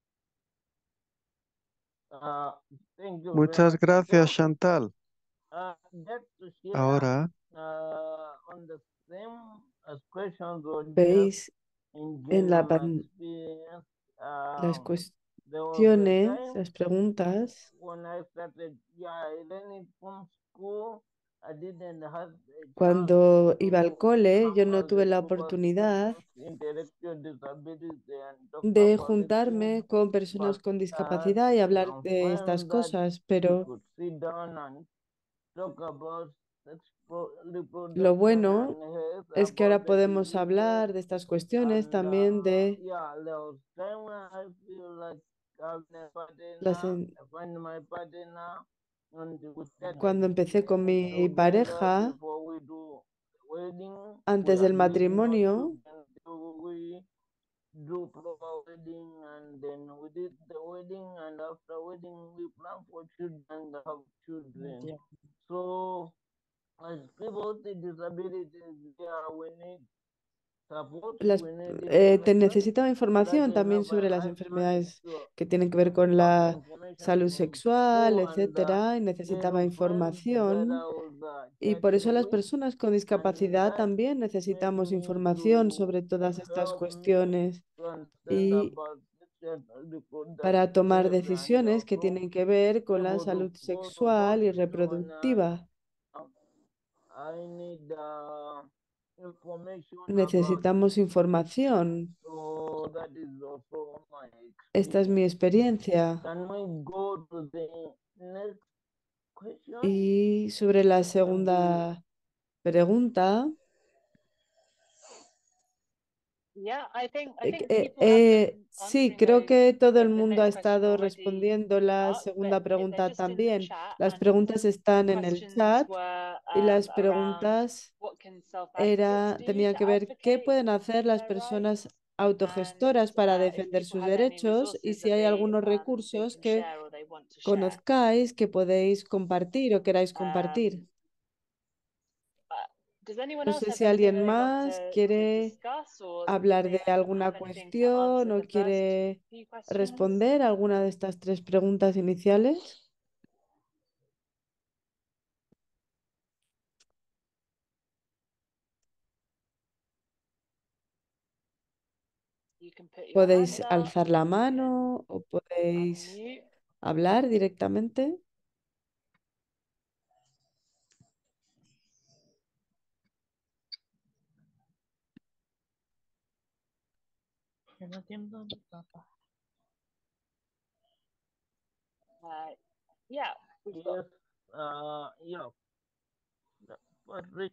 Speaker 1: Thank you very
Speaker 2: Muchas
Speaker 1: much,
Speaker 2: gracias,
Speaker 1: Doctor.
Speaker 2: Chantal.
Speaker 1: Just to share,
Speaker 2: Ahora
Speaker 1: on the same as questions were just
Speaker 6: ¿Veis
Speaker 1: in
Speaker 6: en la
Speaker 1: general experience,
Speaker 6: las
Speaker 1: there was a
Speaker 6: cuestiones,
Speaker 1: time
Speaker 6: las preguntas?
Speaker 1: when I started, learning from school, I didn't have a chance
Speaker 6: Cuando iba al
Speaker 1: to
Speaker 6: cole, yo
Speaker 1: come
Speaker 6: no
Speaker 1: as
Speaker 6: tuve
Speaker 1: a
Speaker 6: la
Speaker 1: group of
Speaker 6: oportunidad
Speaker 1: students, intellectual disabilities, and talk
Speaker 6: de
Speaker 1: about the things,
Speaker 6: juntarme con personas
Speaker 1: but
Speaker 6: con
Speaker 1: I had
Speaker 6: discapacidad y hablar
Speaker 1: some
Speaker 6: de estas
Speaker 1: friends that
Speaker 6: cosas,
Speaker 1: we
Speaker 6: pero
Speaker 1: could sit down and talk about
Speaker 6: lo
Speaker 1: reproduction
Speaker 6: bueno
Speaker 1: and health,
Speaker 6: es que
Speaker 1: about
Speaker 6: ahora
Speaker 1: the
Speaker 6: podemos
Speaker 1: diseases,
Speaker 6: hablar de estas cuestiones
Speaker 1: and
Speaker 6: también de
Speaker 1: there was time when I feel like having a
Speaker 6: las
Speaker 1: partner, I find my partner, and we started
Speaker 6: cuando empecé con mi
Speaker 1: together
Speaker 6: pareja
Speaker 1: before we do wedding.
Speaker 6: antes
Speaker 1: We
Speaker 6: del
Speaker 1: agreed not
Speaker 6: matrimonio,
Speaker 1: to we do proper wedding, and then we did the wedding, and after wedding we plan for children, have children. So as people with disabilities, yeah, we need support,
Speaker 6: las,
Speaker 1: we need
Speaker 6: te
Speaker 1: information
Speaker 6: necesitaba
Speaker 1: so that
Speaker 6: información
Speaker 1: they
Speaker 6: también
Speaker 1: have
Speaker 6: sobre las
Speaker 1: access
Speaker 6: enfermedades
Speaker 1: to
Speaker 6: que tienen que ver con
Speaker 1: have the
Speaker 6: la
Speaker 1: information
Speaker 6: salud
Speaker 1: from
Speaker 6: sexual,
Speaker 1: school, and
Speaker 6: etcétera, y
Speaker 1: their
Speaker 6: necesitaba
Speaker 1: friends that I
Speaker 6: información.
Speaker 1: was
Speaker 6: Y por
Speaker 1: chatting
Speaker 6: eso las
Speaker 1: with,
Speaker 6: personas con
Speaker 1: and
Speaker 6: discapacidad
Speaker 1: that
Speaker 6: también
Speaker 1: made
Speaker 6: necesitamos
Speaker 1: me
Speaker 6: información
Speaker 1: to
Speaker 6: sobre todas estas
Speaker 1: help me
Speaker 6: cuestiones
Speaker 1: to understand
Speaker 6: y
Speaker 1: about sexual
Speaker 6: para tomar
Speaker 1: reproductive and
Speaker 6: decisiones que
Speaker 1: also
Speaker 6: tienen que ver con la
Speaker 1: able to
Speaker 6: salud
Speaker 1: go to
Speaker 6: sexual y
Speaker 1: hospital when
Speaker 6: reproductiva.
Speaker 1: I need information about it.
Speaker 6: Necesitamos información.
Speaker 1: So that is also my
Speaker 6: Esta es mi
Speaker 1: experience.
Speaker 6: experiencia.
Speaker 1: Can we go to the next question?
Speaker 6: Y sobre la segunda pregunta,
Speaker 3: Yeah, I think people have been
Speaker 6: sí,
Speaker 3: answering
Speaker 6: creo que todo el
Speaker 3: the
Speaker 6: mundo ha
Speaker 3: next question
Speaker 6: estado
Speaker 3: already,
Speaker 6: respondiendo la
Speaker 3: Mark, but
Speaker 6: segunda
Speaker 3: they're
Speaker 6: pregunta
Speaker 3: just in the
Speaker 6: también.
Speaker 3: chat,
Speaker 6: Las
Speaker 3: and
Speaker 6: preguntas están
Speaker 3: the
Speaker 6: en el
Speaker 3: questions
Speaker 6: chat
Speaker 3: were
Speaker 6: y las
Speaker 3: around
Speaker 6: preguntas
Speaker 3: what can self-advocates do
Speaker 6: tenían
Speaker 3: to
Speaker 6: que ver qué
Speaker 3: advocate
Speaker 6: pueden hacer las
Speaker 3: their
Speaker 6: personas
Speaker 3: rights,
Speaker 6: autogestoras
Speaker 3: and
Speaker 6: para
Speaker 3: if
Speaker 6: defender
Speaker 3: people
Speaker 6: sus
Speaker 3: have any
Speaker 6: derechos y
Speaker 3: resources
Speaker 6: si
Speaker 3: that
Speaker 6: hay
Speaker 3: they
Speaker 6: algunos
Speaker 3: they
Speaker 6: recursos
Speaker 3: can
Speaker 6: que
Speaker 3: share or they want to share.
Speaker 6: conozcáis que podéis compartir o queráis compartir.
Speaker 3: Does anyone
Speaker 6: No
Speaker 3: else
Speaker 6: sé
Speaker 3: have
Speaker 6: si
Speaker 3: anything
Speaker 6: alguien
Speaker 3: that they want
Speaker 6: más
Speaker 3: to
Speaker 6: quiere
Speaker 3: discuss, or do
Speaker 6: hablar
Speaker 3: they
Speaker 6: de alguna
Speaker 3: have anything to
Speaker 6: cuestión
Speaker 3: answer
Speaker 6: o
Speaker 3: the first
Speaker 6: quiere
Speaker 3: few questions?
Speaker 6: responder a alguna de estas tres preguntas iniciales.
Speaker 3: You can put your
Speaker 6: Podéis
Speaker 3: hand up,
Speaker 6: alzar la
Speaker 3: you can
Speaker 6: mano o podéis
Speaker 3: unmute.
Speaker 6: hablar directamente.
Speaker 3: Yeah, we've got
Speaker 1: Yes, yeah. Patrick.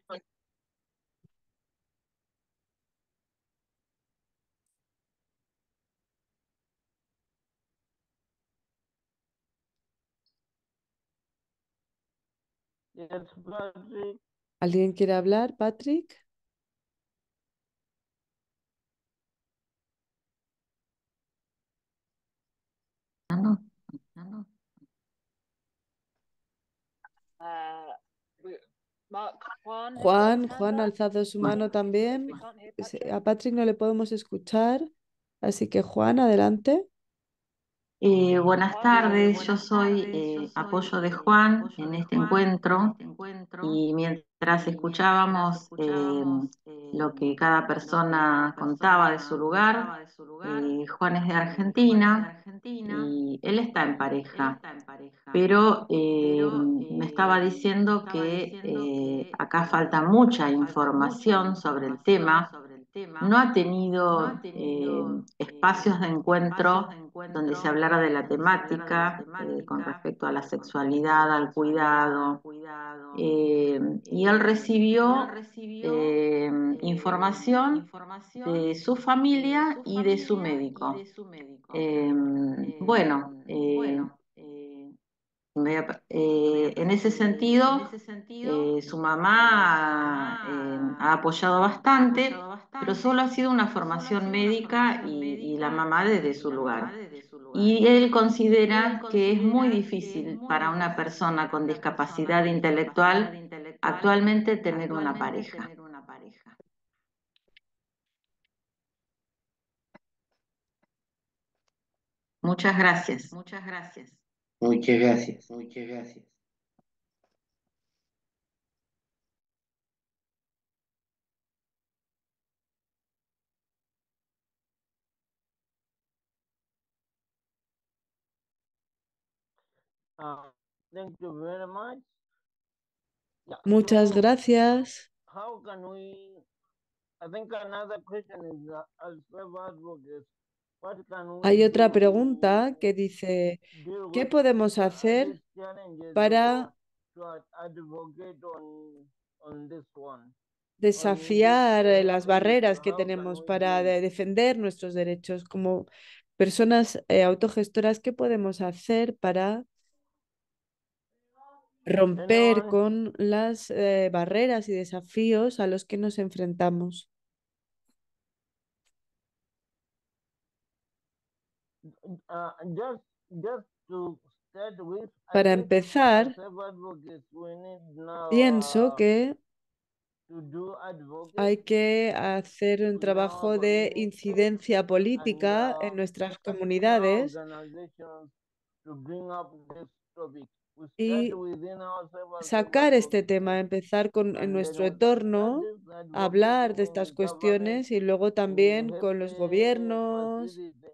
Speaker 1: Yes, Patrick.
Speaker 6: ¿Alguien quiere hablar, Patrick?
Speaker 3: Mark, Juan has got his
Speaker 6: Juan
Speaker 3: hand
Speaker 6: ha
Speaker 3: up.
Speaker 6: alzado su
Speaker 3: I
Speaker 6: mano
Speaker 3: think, if
Speaker 6: también.
Speaker 3: we can't hear Patrick.
Speaker 6: A Patrick no le podemos escuchar, así que Juan, adelante.
Speaker 12: Buenas tardes, yo soy apoyo de Juan en este encuentro y mientras escuchábamos lo que cada persona contaba de su lugar, Juan es de Argentina y él está en pareja, pero me estaba diciendo que acá falta mucha información sobre el tema. No ha tenido espacios de encuentro donde se hablara de la temática con respecto a la sexualidad, al cuidado, y él recibió información de su familia y de su médico. Bueno, en ese sentido, su mamá ha apoyado bastante, pero solo ha sido una formación médica y la mamá desde su lugar. Y él considera que es muy difícil para una persona con discapacidad intelectual actualmente tener una pareja. Muchas gracias.
Speaker 13: Muchas gracias.
Speaker 1: Thank you very much. Yeah,
Speaker 6: Muchas
Speaker 1: so
Speaker 6: gracias.
Speaker 1: how can we, I think another question is as self-advocates, what can we
Speaker 6: Hay otra
Speaker 1: do
Speaker 6: pregunta que dice,
Speaker 1: deal
Speaker 6: ¿qué
Speaker 1: with
Speaker 6: podemos hacer
Speaker 1: these challenges
Speaker 6: para
Speaker 1: to advocate on this one, on this
Speaker 6: desafiar las
Speaker 1: issue?
Speaker 6: barreras que
Speaker 1: How can
Speaker 6: tenemos
Speaker 1: we
Speaker 6: para
Speaker 1: do it?
Speaker 6: defender nuestros derechos como personas autogestoras? ¿Qué podemos hacer para romper
Speaker 1: Anyone?
Speaker 6: con las barreras y desafíos a los que nos enfrentamos?
Speaker 1: Just to start with, I
Speaker 6: Para
Speaker 1: think
Speaker 6: empezar,
Speaker 1: as self-advocates we need now
Speaker 6: pienso que
Speaker 1: to do advocacy.
Speaker 6: hay que hacer un
Speaker 1: Within our
Speaker 6: trabajo de
Speaker 1: community
Speaker 6: incidencia
Speaker 1: and
Speaker 6: política en nuestras
Speaker 1: asking our
Speaker 6: comunidades
Speaker 1: organizations to bring up this topic. We start
Speaker 6: y
Speaker 1: within ourselves as
Speaker 6: sacar este
Speaker 1: self-advocates,
Speaker 6: tema, empezar con, en
Speaker 1: and then
Speaker 6: nuestro
Speaker 1: we can start
Speaker 6: entorno,
Speaker 1: this
Speaker 6: hablar
Speaker 1: advocating
Speaker 6: de
Speaker 1: in
Speaker 6: estas
Speaker 1: the government,
Speaker 6: cuestiones y luego
Speaker 1: in the
Speaker 6: también con los
Speaker 1: health
Speaker 6: gobiernos.
Speaker 1: facility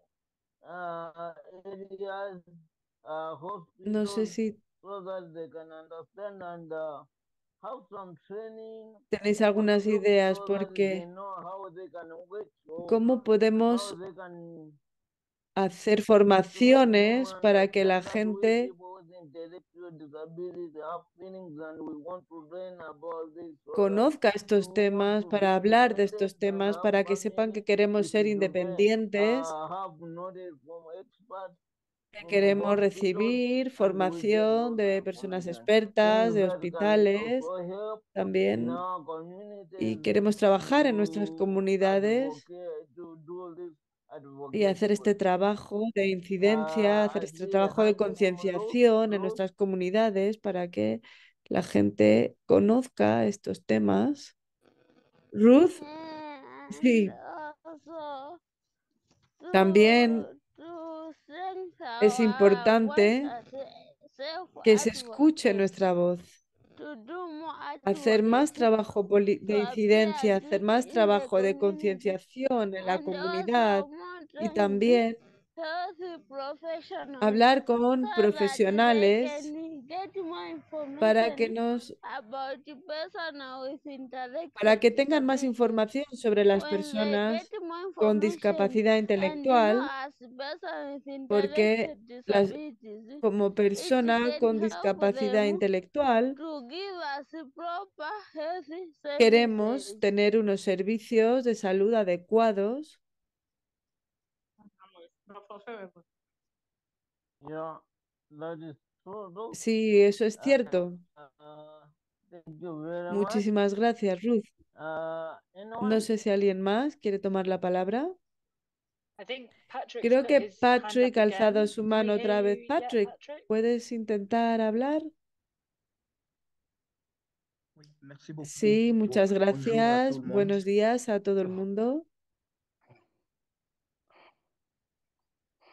Speaker 1: areas,
Speaker 6: No sé
Speaker 1: hospitals,
Speaker 6: si
Speaker 1: so that they can understand and have some training
Speaker 6: tenéis algunas
Speaker 1: workshops
Speaker 6: ideas
Speaker 1: so that they
Speaker 6: porque
Speaker 1: know how they can work or
Speaker 6: cómo
Speaker 1: how
Speaker 6: podemos
Speaker 1: they can
Speaker 6: hacer
Speaker 1: to make them
Speaker 6: formaciones para que la
Speaker 1: understand that we
Speaker 6: gente
Speaker 1: people with intellectual disability have feelings and we want to learn about this so that
Speaker 6: conozca
Speaker 1: if
Speaker 6: estos
Speaker 1: we want
Speaker 6: temas,
Speaker 1: to be
Speaker 6: para hablar de
Speaker 1: independent
Speaker 6: estos
Speaker 1: and
Speaker 6: temas,
Speaker 1: have
Speaker 6: para que sepan
Speaker 1: family,
Speaker 6: que queremos
Speaker 1: we
Speaker 6: ser
Speaker 1: should
Speaker 6: independientes,
Speaker 1: have knowledge from experts
Speaker 6: que
Speaker 1: from
Speaker 6: queremos
Speaker 1: hospitals
Speaker 6: recibir
Speaker 1: and we get
Speaker 6: formación
Speaker 1: those
Speaker 6: de personas
Speaker 1: information.
Speaker 6: expertas,
Speaker 1: Things
Speaker 6: de
Speaker 1: that can
Speaker 6: hospitales
Speaker 1: also help in
Speaker 6: también,
Speaker 1: our
Speaker 6: y
Speaker 1: communities
Speaker 6: queremos trabajar en nuestras
Speaker 1: to
Speaker 6: comunidades
Speaker 1: advocate, to do this
Speaker 6: y
Speaker 1: advocacy
Speaker 6: hacer este
Speaker 1: work.
Speaker 6: trabajo de incidencia, hacer
Speaker 1: I
Speaker 6: este
Speaker 1: see a
Speaker 6: trabajo de
Speaker 1: hand from
Speaker 6: concienciación en
Speaker 1: Ruth.
Speaker 6: nuestras comunidades para que la gente conozca estos temas. Ruth, sí,
Speaker 10: Also,
Speaker 6: también
Speaker 10: to strengthen
Speaker 6: es
Speaker 10: our voice
Speaker 6: importante
Speaker 10: as
Speaker 6: que se escuche
Speaker 10: self-advocates,
Speaker 6: nuestra voz,
Speaker 10: to do more
Speaker 6: hacer más
Speaker 10: advocacy,
Speaker 6: trabajo
Speaker 10: to
Speaker 6: de
Speaker 10: appear
Speaker 6: incidencia, hacer
Speaker 10: this
Speaker 6: más
Speaker 10: in the
Speaker 6: trabajo de
Speaker 10: community,
Speaker 6: concienciación en la
Speaker 10: and also
Speaker 6: comunidad y
Speaker 10: monitoring this
Speaker 6: también
Speaker 10: healthy professionals
Speaker 6: hablar
Speaker 10: so
Speaker 6: con
Speaker 10: that they
Speaker 6: profesionales
Speaker 10: can get more
Speaker 6: para que
Speaker 10: information
Speaker 6: nos
Speaker 10: about the person with
Speaker 6: para
Speaker 10: intellectual
Speaker 6: que tengan más
Speaker 10: disabilities.
Speaker 6: información sobre las
Speaker 10: When they get
Speaker 6: personas
Speaker 10: more
Speaker 6: con
Speaker 10: information
Speaker 6: discapacidad
Speaker 10: and they know
Speaker 6: intelectual,
Speaker 10: as person with
Speaker 6: porque
Speaker 10: intellectual
Speaker 6: como
Speaker 10: it
Speaker 6: persona
Speaker 10: can
Speaker 6: con
Speaker 10: help
Speaker 6: discapacidad
Speaker 10: them
Speaker 6: intelectual
Speaker 10: to give us proper healthy
Speaker 6: queremos
Speaker 10: services.
Speaker 6: tener unos servicios de salud adecuados.
Speaker 1: Yeah, that is true, Ruth.
Speaker 6: Sí, eso es cierto.
Speaker 1: Thank you very much.
Speaker 6: Muchísimas gracias, Ruth. No
Speaker 1: Anyone?
Speaker 6: sé si alguien más quiere tomar la palabra.
Speaker 3: I think Patrick's
Speaker 6: Creo
Speaker 3: put
Speaker 6: que
Speaker 3: his hand up
Speaker 6: Patrick ha alzado
Speaker 3: again.
Speaker 6: su
Speaker 3: Can we
Speaker 6: mano
Speaker 3: hear
Speaker 6: otra vez.
Speaker 3: you yet,
Speaker 6: Patrick,
Speaker 3: Patrick?
Speaker 6: ¿puedes intentar hablar?
Speaker 14: Merci beaucoup.
Speaker 6: Sí, muchas
Speaker 14: Bonjour à tout
Speaker 6: gracias.
Speaker 14: le monde.
Speaker 6: Buenos días a todo el mundo.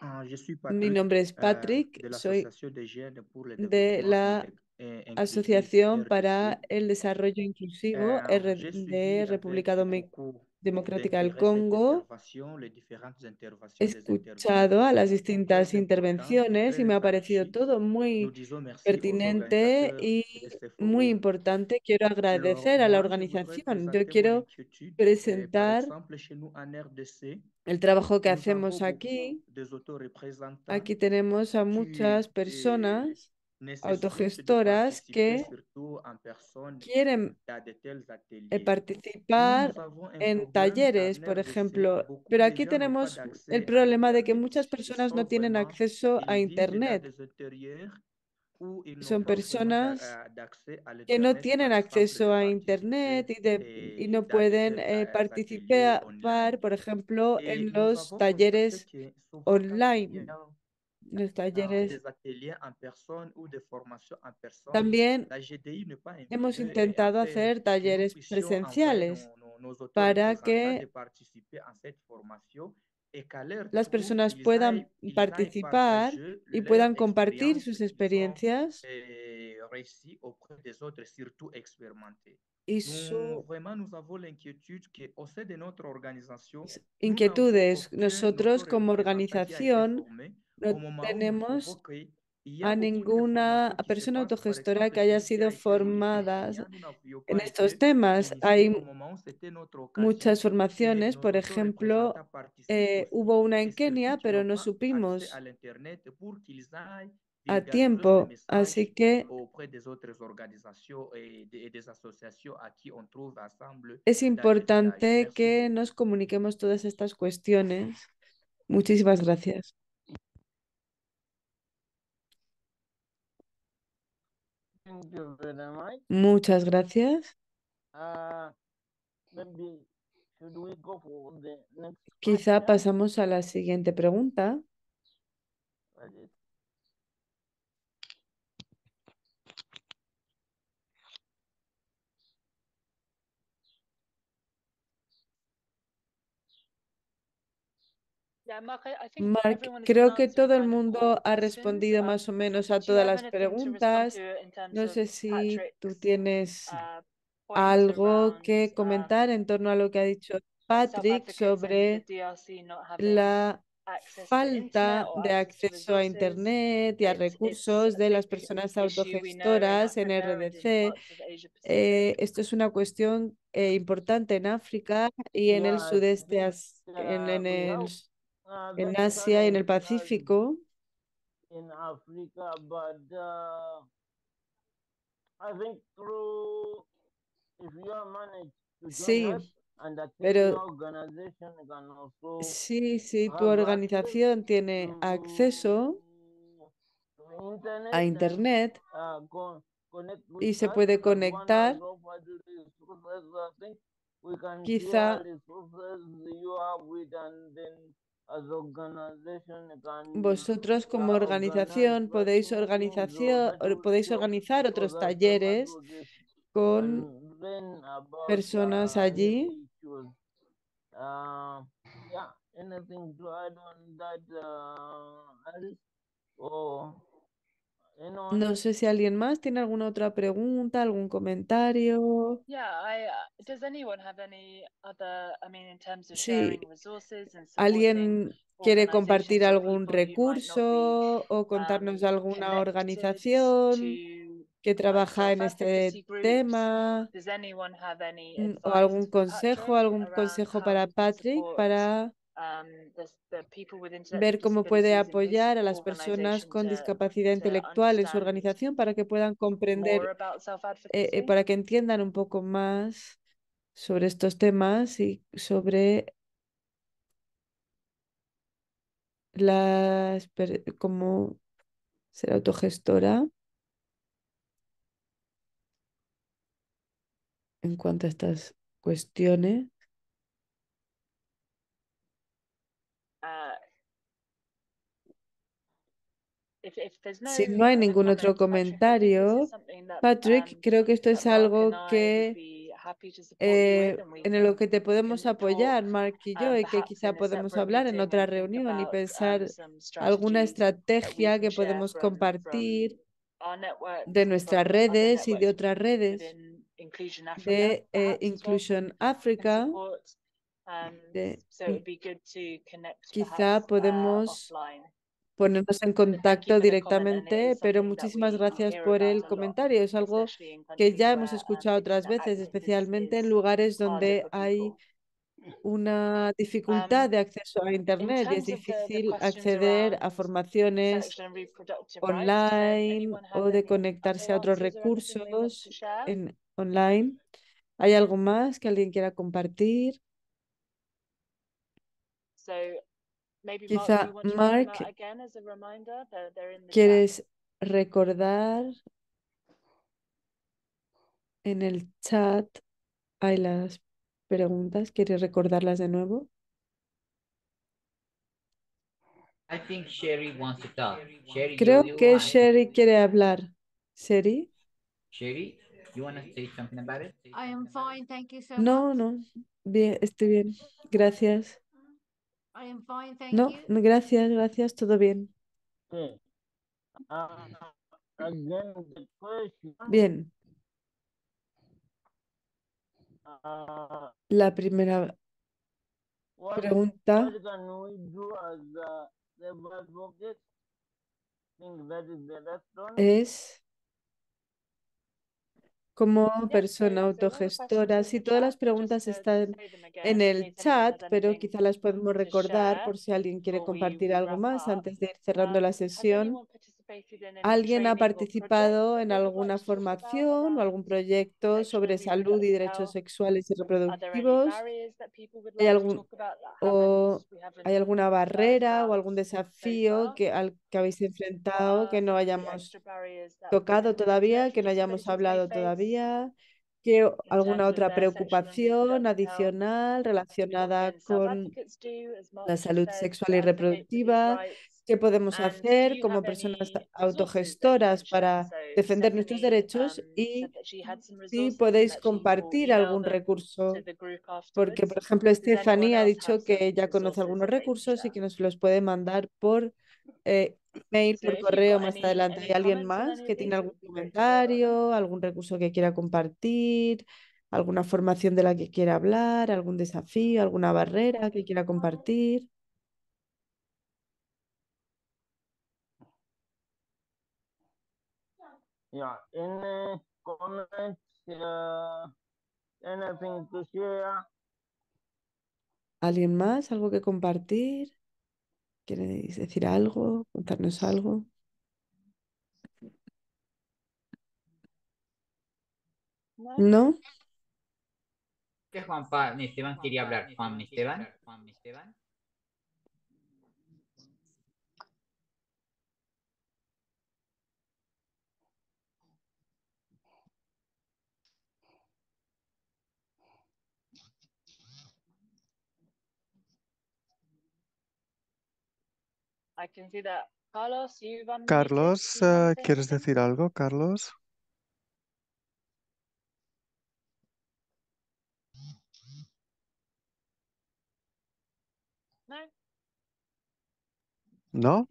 Speaker 14: Je suis
Speaker 6: Mi
Speaker 14: Patrick
Speaker 6: nombre es Patrick,
Speaker 14: de
Speaker 6: soy
Speaker 14: l'Association des jeunes pour le
Speaker 6: de
Speaker 14: développement
Speaker 6: la
Speaker 14: inclusif,
Speaker 6: Asociación para
Speaker 14: RDC.
Speaker 6: el Desarrollo Inclusivo
Speaker 14: J'ai
Speaker 6: de
Speaker 14: suivi
Speaker 6: República
Speaker 14: avec beaucoup
Speaker 6: Democrática del
Speaker 14: d'intérêt cette
Speaker 6: Congo.
Speaker 14: intervention, les différentes
Speaker 6: He
Speaker 14: interventions des
Speaker 6: escuchado
Speaker 14: intervenants
Speaker 6: a las
Speaker 14: sont
Speaker 6: distintas
Speaker 14: très importantes et
Speaker 6: intervenciones y me
Speaker 14: très
Speaker 6: ha parecido
Speaker 14: enrichies.
Speaker 6: todo
Speaker 14: Nous
Speaker 6: muy
Speaker 14: disons merci aux
Speaker 6: pertinente
Speaker 14: organisateurs
Speaker 6: y
Speaker 14: de ce
Speaker 6: muy
Speaker 14: forum.
Speaker 6: importante. Quiero
Speaker 14: Alors,
Speaker 6: agradecer a la
Speaker 14: moi, je voudrais
Speaker 6: organización. Yo
Speaker 14: présenter mon
Speaker 6: quiero
Speaker 14: inquiétude. Par
Speaker 6: presentar
Speaker 14: exemple, chez nous en RDC,
Speaker 6: el trabajo que
Speaker 14: nous avons
Speaker 6: hacemos
Speaker 14: beaucoup
Speaker 6: aquí.
Speaker 14: des autoreprésentants
Speaker 6: Aquí tenemos a
Speaker 14: qui
Speaker 6: muchas personas
Speaker 14: nécessitent de
Speaker 6: autogestoras
Speaker 14: participer,
Speaker 6: que
Speaker 14: surtout en personne,
Speaker 6: quieren
Speaker 14: à de tels ateliers. Nous,
Speaker 6: participar
Speaker 14: nous avons un
Speaker 6: en
Speaker 14: problème
Speaker 6: talleres,
Speaker 14: en
Speaker 6: por
Speaker 14: RDC.
Speaker 6: ejemplo,
Speaker 14: Beaucoup
Speaker 6: pero
Speaker 14: de
Speaker 6: aquí
Speaker 14: gens n'ont pas
Speaker 6: tenemos el
Speaker 14: d'accès à
Speaker 6: problema de que
Speaker 14: l'Internet.
Speaker 6: muchas
Speaker 14: Ils
Speaker 6: personas
Speaker 14: sont
Speaker 6: no tienen
Speaker 14: vraiment,
Speaker 6: acceso a
Speaker 14: ils vivent dans
Speaker 6: Internet.
Speaker 14: des intérieurs où ils n'ont
Speaker 6: Son
Speaker 14: pas vraiment
Speaker 6: personas
Speaker 14: d'accès à
Speaker 6: que no
Speaker 14: l'Internet,
Speaker 6: tienen
Speaker 14: par exemple,
Speaker 6: acceso
Speaker 14: de
Speaker 6: a
Speaker 14: participer
Speaker 6: Internet y no
Speaker 14: dans de
Speaker 6: pueden
Speaker 14: tels ateliers
Speaker 6: participar,
Speaker 14: online.
Speaker 6: por ejemplo,
Speaker 14: Et
Speaker 6: en
Speaker 14: nous
Speaker 6: los
Speaker 14: avons constaté
Speaker 6: talleres
Speaker 14: que souvent, quand il y
Speaker 6: online,
Speaker 14: a
Speaker 6: los talleres.
Speaker 14: des ateliers en personne ou des formations en personne,
Speaker 6: También
Speaker 14: la GDI n'est pas
Speaker 6: hemos
Speaker 14: invitée
Speaker 6: intentado
Speaker 14: afin
Speaker 6: hacer
Speaker 14: que nous
Speaker 6: talleres
Speaker 14: puissions envoyer
Speaker 6: presenciales
Speaker 14: nos
Speaker 6: para
Speaker 14: autoreprésentants de
Speaker 6: que
Speaker 14: participer à cette formation et qu'à leur
Speaker 6: las
Speaker 14: tour,
Speaker 6: personas puedan
Speaker 14: ils aillent
Speaker 6: participar
Speaker 14: partager
Speaker 6: y
Speaker 14: leur
Speaker 6: puedan compartir
Speaker 14: expérience
Speaker 6: sus
Speaker 14: qu'ils ont
Speaker 6: experiencias
Speaker 14: réussi auprès des autres, surtout expérimentés.
Speaker 6: y
Speaker 14: Nous,
Speaker 6: sus
Speaker 14: vraiment, nous avons l'inquiétude qu'au sein de notre organisation, nous n'avons
Speaker 6: inquietudes.
Speaker 14: aucun
Speaker 6: Nosotros como
Speaker 14: autoreprésentant qui a été
Speaker 6: organización
Speaker 14: formé
Speaker 6: no
Speaker 14: au moment où nous trouvons
Speaker 6: tenemos
Speaker 14: qu'il y
Speaker 6: a
Speaker 14: a beaucoup de
Speaker 6: ninguna
Speaker 14: formations qui se
Speaker 6: persona
Speaker 14: passent, par
Speaker 6: autogestora
Speaker 14: exemple,
Speaker 6: que
Speaker 14: chez
Speaker 6: haya
Speaker 14: nous qui a
Speaker 6: sido
Speaker 14: été initiée en
Speaker 6: formadas
Speaker 14: Kenya. Nous n'avions
Speaker 6: en
Speaker 14: pas
Speaker 6: estos
Speaker 14: été
Speaker 6: temas.
Speaker 14: initiés au
Speaker 6: Hay
Speaker 14: moment où c'était notre occasion
Speaker 6: muchas
Speaker 14: que
Speaker 6: formaciones,
Speaker 14: nos
Speaker 6: por ejemplo,
Speaker 14: autoreprésentants participent aussi
Speaker 6: hubo una en
Speaker 14: et surtout
Speaker 6: Kenia,
Speaker 14: qui
Speaker 6: pero
Speaker 14: n'ont
Speaker 6: no
Speaker 14: pas accès à
Speaker 6: supimos
Speaker 14: l'Internet pour qu'ils aillent
Speaker 6: a
Speaker 14: vulgariser ce
Speaker 6: tiempo. Así
Speaker 14: message
Speaker 6: que
Speaker 14: auprès des autres organisations et des associations à qui on trouve ensemble
Speaker 6: es
Speaker 14: dans les villages.
Speaker 6: importante
Speaker 14: Merci
Speaker 6: que
Speaker 14: beaucoup.
Speaker 6: nos comuniquemos todas estas cuestiones. Muchísimas gracias.
Speaker 1: Thank you very much.
Speaker 6: Muchas gracias.
Speaker 1: Maybe should we go for the next
Speaker 6: Quizá
Speaker 1: question?
Speaker 6: pasamos a la siguiente pregunta.
Speaker 3: Yeah, Mark, I think
Speaker 6: Mark,
Speaker 3: everyone has
Speaker 6: creo que
Speaker 3: answered
Speaker 6: todo el
Speaker 3: kind of all
Speaker 6: mundo
Speaker 3: the
Speaker 6: ha
Speaker 3: questions.
Speaker 6: respondido más o menos a
Speaker 3: Do you
Speaker 6: todas
Speaker 3: have
Speaker 6: las
Speaker 3: anything to respond
Speaker 6: preguntas.
Speaker 3: to in terms
Speaker 6: No
Speaker 3: of
Speaker 6: sé si tú
Speaker 3: Patrick's
Speaker 6: tienes
Speaker 3: point
Speaker 6: algo
Speaker 3: around
Speaker 6: que comentar en torno a lo que ha dicho
Speaker 3: South
Speaker 6: Patrick
Speaker 3: Africans in the
Speaker 6: sobre
Speaker 3: DRC not having
Speaker 6: la
Speaker 3: access to internet
Speaker 6: falta
Speaker 3: or
Speaker 6: de
Speaker 3: access to
Speaker 6: acceso a
Speaker 3: resources?
Speaker 6: Internet y a
Speaker 3: It's
Speaker 6: recursos
Speaker 3: a
Speaker 6: de las
Speaker 3: big
Speaker 6: personas
Speaker 3: issue we know in
Speaker 6: autogestoras en
Speaker 3: Africa and in
Speaker 6: RDC.
Speaker 3: parts of Asia Pacific.
Speaker 6: Esto es una cuestión importante en África y en el
Speaker 1: Yeah, I
Speaker 6: sudeste,
Speaker 1: think
Speaker 6: en
Speaker 1: that
Speaker 6: Asia y en el
Speaker 1: challenge
Speaker 6: Pacífico.
Speaker 1: in Africa, but I think if you are managed to join
Speaker 6: Sí,
Speaker 1: us and that your
Speaker 6: pero
Speaker 1: organization can also
Speaker 6: sí, si tu
Speaker 1: have access
Speaker 6: organización tiene
Speaker 1: to
Speaker 6: acceso a
Speaker 1: internet and
Speaker 6: Internet
Speaker 1: connect with
Speaker 6: y se
Speaker 1: us
Speaker 6: puede
Speaker 1: as one
Speaker 6: conectar,
Speaker 1: of our resources, I think we can share
Speaker 6: quizá
Speaker 1: resources you have with, and then as organization can
Speaker 6: vosotros como
Speaker 1: organize
Speaker 6: organización
Speaker 1: such meetings or such
Speaker 6: podéis
Speaker 1: workshops
Speaker 6: organizar
Speaker 1: so
Speaker 6: otros
Speaker 1: that
Speaker 6: talleres con
Speaker 1: can learn about
Speaker 6: personas
Speaker 1: these
Speaker 6: allí.
Speaker 1: issues. Yeah, anything to add on that, Alice? Or anyone?
Speaker 6: No sé si alguien más tiene alguna otra pregunta, algún comentario.
Speaker 3: Yeah, does anyone have any other, I mean, in terms of
Speaker 6: Sí,
Speaker 3: sharing resources and supporting
Speaker 6: ¿alguien quiere compartir
Speaker 3: organizations or
Speaker 6: algún
Speaker 3: people who might not be
Speaker 6: recurso o contarnos de alguna
Speaker 3: connected
Speaker 6: organización
Speaker 3: to
Speaker 6: que trabaja en
Speaker 3: self
Speaker 6: este
Speaker 3: advocacy groups?
Speaker 6: tema?
Speaker 3: Does anyone have any
Speaker 6: ¿O
Speaker 3: advice for
Speaker 6: algún
Speaker 3: Patrick around
Speaker 6: consejo
Speaker 3: how
Speaker 6: para
Speaker 3: he can
Speaker 6: Patrick
Speaker 3: support
Speaker 6: para
Speaker 3: the people with
Speaker 6: ver
Speaker 3: intellectual
Speaker 6: cómo puede
Speaker 3: disabilities in his
Speaker 6: apoyar a las personas
Speaker 3: organization
Speaker 6: con discapacidad
Speaker 3: to
Speaker 6: intelectual en su
Speaker 3: understand
Speaker 6: organización para que puedan
Speaker 3: more
Speaker 6: comprender,
Speaker 3: about self-advocacy?
Speaker 6: para que entiendan un poco más sobre estos temas y sobre cómo ser autogestora en cuanto a estas cuestiones? Si no hay ningún otro comentario, Patrick, creo que esto es algo que en lo que te podemos apoyar, Mark y yo, y que quizá podemos hablar en otra reunión y pensar alguna estrategia que podemos compartir de nuestras redes y de otras redes de Inclusion Africa. Quizá podemos ponernos en contacto directamente, pero muchísimas gracias por el comentario. Es algo que ya hemos escuchado otras veces, especialmente en lugares donde hay una dificultad de acceso a Internet y es difícil acceder a formaciones online o de conectarse a otros recursos online. ¿Hay algo más que alguien quiera compartir? Quizá, Mark, ¿quieres recordar en el chat? Hay las preguntas, ¿quieres recordarlas de nuevo?
Speaker 4: I think Sherry wants to talk. Sherry,
Speaker 6: Creo
Speaker 4: you
Speaker 6: que
Speaker 4: want.
Speaker 6: Sherry quiere hablar. ¿Sherry?
Speaker 4: Sherry, you want to say something about it?
Speaker 7: I am fine, thank you so
Speaker 6: No,
Speaker 7: much.
Speaker 6: no. Bien, estoy bien. Gracias.
Speaker 7: I am fine, thank
Speaker 6: No,
Speaker 7: you.
Speaker 6: gracias, gracias, todo bien.
Speaker 1: Okay. Again, the question.
Speaker 6: Bien. La primera pregunta
Speaker 1: What can we do as self-advocates? Think that is the response.
Speaker 6: es como persona autogestora. Sí, todas las preguntas están en el chat, pero quizá las podemos recordar por si alguien quiere compartir algo más antes de ir cerrando la sesión. ¿Alguien ha participado en alguna formación o algún proyecto sobre salud y derechos sexuales y reproductivos? ¿Hay alguna barrera o algún desafío al que habéis enfrentado que no hayamos tocado todavía, que no hayamos hablado todavía? ¿Alguna otra preocupación adicional relacionada con la salud sexual y reproductiva? ¿Qué podemos hacer como personas autogestoras para defender nuestros derechos? Y si podéis compartir algún recurso, porque, por ejemplo, Stephanie ha dicho que ella conoce algunos recursos y que nos los puede mandar por email, por correo más adelante. ¿Hay alguien más que tiene algún comentario, algún recurso que quiera compartir, alguna formación de la que quiera hablar, algún desafío, alguna barrera que quiera compartir?
Speaker 1: Yeah, any comments, anything to share?
Speaker 6: ¿Alguien más? ¿Algo que compartir? ¿Queréis decir algo? ¿Contarnos algo? ¿No?
Speaker 4: Que Juan Esteban quería hablar. Juan Esteban.
Speaker 2: Carlos, ¿quieres decir algo, Carlos? ¿No?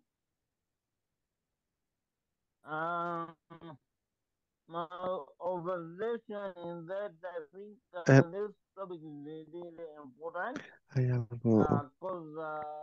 Speaker 1: My observation is that I think
Speaker 2: Eh,
Speaker 1: this topic is really important
Speaker 2: Hay algo.
Speaker 1: because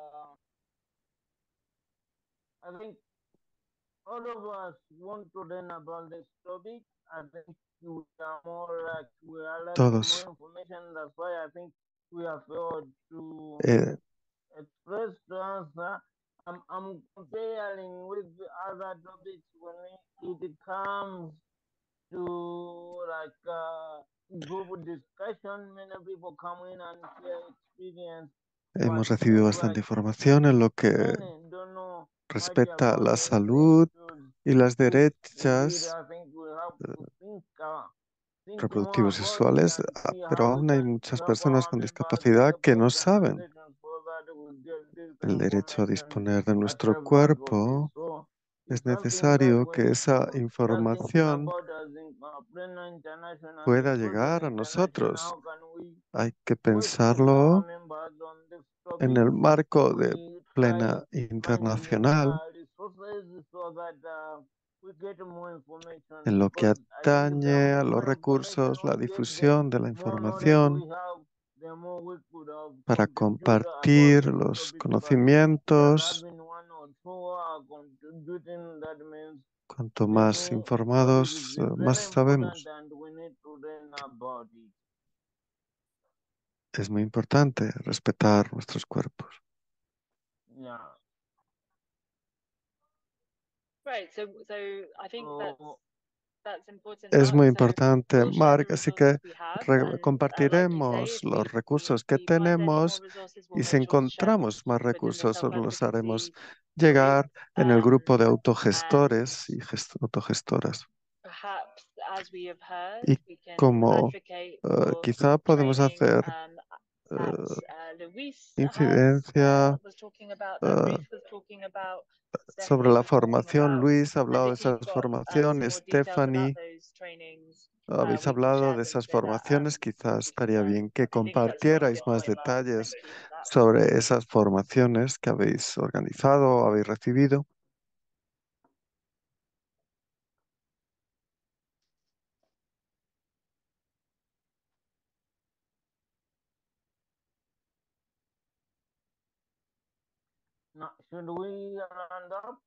Speaker 1: I think all of us want to learn about this topic. I think we are we are lacking
Speaker 2: Todos.
Speaker 1: more information. That's why I think we have failed to
Speaker 2: Eh,
Speaker 1: express to us. I'm comparing with the other topics when it comes to group discussion. Many people come in and share experience.
Speaker 2: Hemos recibido bastante información en lo que
Speaker 1: Many don't know much
Speaker 2: respecta a
Speaker 1: about
Speaker 2: la
Speaker 1: the
Speaker 2: salud
Speaker 1: issues
Speaker 2: y las
Speaker 1: which indeed
Speaker 2: derechas
Speaker 1: I think we have to think more
Speaker 2: reproductivos y
Speaker 1: about it
Speaker 2: sexuales,
Speaker 1: and see
Speaker 2: pero
Speaker 1: how we
Speaker 2: aún hay
Speaker 1: can
Speaker 2: muchas
Speaker 1: help
Speaker 2: personas
Speaker 1: our
Speaker 2: con
Speaker 1: members
Speaker 2: discapacidad
Speaker 1: help
Speaker 2: que
Speaker 1: our
Speaker 2: no saben
Speaker 1: generations so that we get this
Speaker 2: el derecho a
Speaker 1: information
Speaker 2: disponer de
Speaker 1: at
Speaker 2: nuestro
Speaker 1: self-advocacy.
Speaker 2: cuerpo.
Speaker 1: So
Speaker 2: Es
Speaker 1: it's something that
Speaker 2: necesario
Speaker 1: we
Speaker 2: que
Speaker 1: need
Speaker 2: esa
Speaker 1: to start thinking
Speaker 2: información
Speaker 1: about as Plena International
Speaker 2: pueda
Speaker 1: Program
Speaker 2: llegar a
Speaker 1: International,
Speaker 2: nosotros.
Speaker 1: how can we
Speaker 2: Hay que
Speaker 1: work with our
Speaker 2: pensarlo
Speaker 1: members on this
Speaker 2: en
Speaker 1: topic?
Speaker 2: el marco de
Speaker 1: We
Speaker 2: Plena
Speaker 1: try
Speaker 2: Internacional,
Speaker 1: resources so that we get more information,
Speaker 2: en lo que
Speaker 1: because I think
Speaker 2: atañe a
Speaker 1: the
Speaker 2: los
Speaker 1: more information
Speaker 2: recursos, la
Speaker 1: we get, the
Speaker 2: difusión de la
Speaker 1: more knowledge we
Speaker 2: información,
Speaker 1: have, the more we could
Speaker 2: para
Speaker 1: contribute about
Speaker 2: compartir
Speaker 1: this
Speaker 2: los
Speaker 1: topic. But just
Speaker 2: conocimientos.
Speaker 1: having one or two contributing, that means
Speaker 2: Cuanto
Speaker 1: the
Speaker 2: más
Speaker 1: topic
Speaker 2: informados,
Speaker 1: is
Speaker 2: más
Speaker 1: very
Speaker 2: sabemos.
Speaker 1: important and we need to learn about it.
Speaker 2: Es muy importante respetar nuestros cuerpos.
Speaker 1: Yeah.
Speaker 3: Right. So I think that's important,
Speaker 2: Es
Speaker 3: Mark.
Speaker 2: muy
Speaker 3: So
Speaker 2: importante,
Speaker 3: we'll share the
Speaker 2: Mark, así que
Speaker 3: resources we have, and like you say,
Speaker 2: compartiremos
Speaker 3: if
Speaker 2: los recursos que
Speaker 3: we find any more
Speaker 2: tenemos
Speaker 3: resources,
Speaker 2: y
Speaker 3: we'll
Speaker 2: si
Speaker 3: make sure to share them
Speaker 2: encontramos más
Speaker 3: within the
Speaker 2: recursos, os los haremos
Speaker 3: self-advocacy group.
Speaker 2: llegar en el grupo de
Speaker 3: And
Speaker 2: autogestores y autogestoras.
Speaker 3: perhaps, as we have heard,
Speaker 2: Y
Speaker 3: we can
Speaker 2: como
Speaker 3: advocate for
Speaker 2: quizá podemos
Speaker 3: training
Speaker 2: hacer
Speaker 3: that Luis
Speaker 2: incidencia
Speaker 3: was talking about, that Ruth was talking about,
Speaker 2: sobre
Speaker 3: Stephanie
Speaker 2: la
Speaker 3: was talking
Speaker 2: formación.
Speaker 3: about.
Speaker 2: Luis ha hablado
Speaker 3: And
Speaker 2: de
Speaker 3: if you've
Speaker 2: esas
Speaker 3: got some
Speaker 2: formaciones.
Speaker 3: more details about
Speaker 2: Stephanie,
Speaker 3: those trainings,
Speaker 2: habéis
Speaker 3: we can
Speaker 2: hablado
Speaker 3: share
Speaker 2: de
Speaker 3: them
Speaker 2: esas
Speaker 3: so that
Speaker 2: formaciones. Quizás estaría bien que
Speaker 3: I think that's a
Speaker 2: compartierais
Speaker 3: good
Speaker 2: más
Speaker 3: point, Mark.
Speaker 2: detalles
Speaker 3: Thank you for that.
Speaker 2: sobre esas formaciones que habéis organizado o habéis recibido.
Speaker 1: Now, should we round up?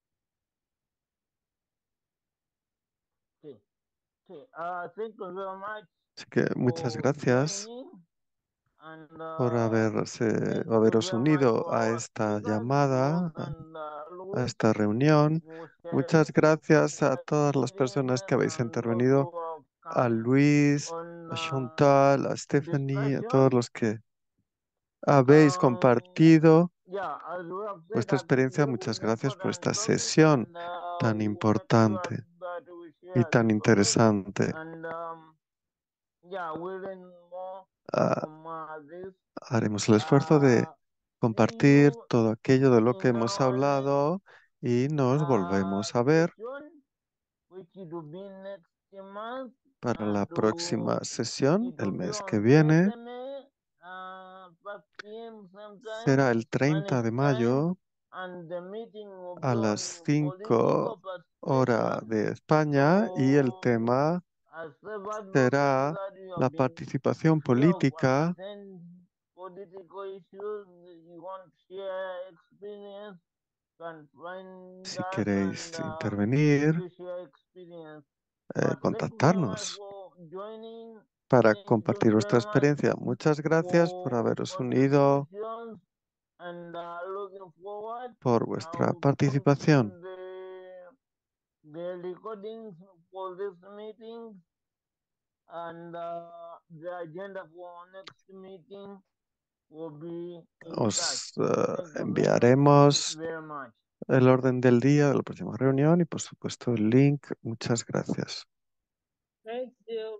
Speaker 1: Okay. Okay. Thank you very much
Speaker 2: Así que muchas
Speaker 1: for
Speaker 2: gracias
Speaker 1: joining in, and
Speaker 2: por
Speaker 1: thank you
Speaker 2: haberos
Speaker 1: very much
Speaker 2: unido
Speaker 1: for
Speaker 2: a
Speaker 1: our
Speaker 2: esta
Speaker 1: speakers,
Speaker 2: llamada,
Speaker 1: Rose and
Speaker 2: a
Speaker 1: Louis,
Speaker 2: esta reunión.
Speaker 1: for
Speaker 2: Muchas
Speaker 1: sharing
Speaker 2: gracias a todas las
Speaker 1: experiences
Speaker 2: personas que habéis
Speaker 1: and
Speaker 2: intervenido,
Speaker 1: also
Speaker 2: a
Speaker 1: come
Speaker 2: Luis,
Speaker 1: on
Speaker 2: a Chantal, a Stephanie, a todos
Speaker 1: discussion.
Speaker 2: los que habéis compartido
Speaker 1: Yeah, as we have said,
Speaker 2: vuestra
Speaker 1: I think
Speaker 2: experiencia.
Speaker 1: this
Speaker 2: Muchas
Speaker 1: is
Speaker 2: gracias por
Speaker 1: important
Speaker 2: esta
Speaker 1: topic,
Speaker 2: sesión
Speaker 1: and
Speaker 2: tan
Speaker 1: we will make sure
Speaker 2: importante
Speaker 1: that we
Speaker 2: y
Speaker 1: share
Speaker 2: tan
Speaker 1: this topic,
Speaker 2: interesante.
Speaker 1: and yeah, we'll learn more
Speaker 2: Ah,
Speaker 1: from this.
Speaker 2: haremos el esfuerzo de
Speaker 1: See
Speaker 2: compartir
Speaker 1: you
Speaker 2: todo aquello de lo que
Speaker 1: in
Speaker 2: hemos
Speaker 1: our next
Speaker 2: hablado y nos volvemos a ver
Speaker 1: session, which will be next month,
Speaker 2: para la próxima sesión
Speaker 1: it
Speaker 2: el
Speaker 1: will be
Speaker 2: mes que
Speaker 1: on
Speaker 2: viene.
Speaker 1: Thursday, 5 p.m. sometime,
Speaker 2: Será el 30
Speaker 1: Spanish
Speaker 2: de
Speaker 1: time,
Speaker 2: mayo
Speaker 1: and the meeting will be
Speaker 2: a
Speaker 1: on
Speaker 2: las
Speaker 1: political
Speaker 2: 5 hora
Speaker 1: participation.
Speaker 2: de España y el
Speaker 1: So,
Speaker 2: tema
Speaker 1: as advocates
Speaker 2: será
Speaker 1: that you
Speaker 2: la
Speaker 1: have been
Speaker 2: participación
Speaker 1: here to
Speaker 2: política.
Speaker 1: present political issues, you want to share experience, can find
Speaker 2: Si
Speaker 1: us
Speaker 2: queréis
Speaker 1: and
Speaker 2: intervenir,
Speaker 1: you share experience. But thank you very much
Speaker 2: contactarnos
Speaker 1: for joining.
Speaker 2: para
Speaker 1: Thank
Speaker 2: compartir
Speaker 1: you
Speaker 2: vuestra
Speaker 1: very much
Speaker 2: experiencia. Muchas gracias por
Speaker 1: for
Speaker 2: haberos unido,
Speaker 1: contributions, and looking forward.
Speaker 2: por
Speaker 1: I
Speaker 2: vuestra
Speaker 1: will
Speaker 2: participación.
Speaker 1: post the recordings for this meeting and the agenda for next meeting will be in touch.
Speaker 2: Os
Speaker 1: Thank you
Speaker 2: enviaremos
Speaker 1: very much.
Speaker 2: el orden del día de la próxima reunión y, por supuesto, el link. Muchas gracias.
Speaker 11: Thank you.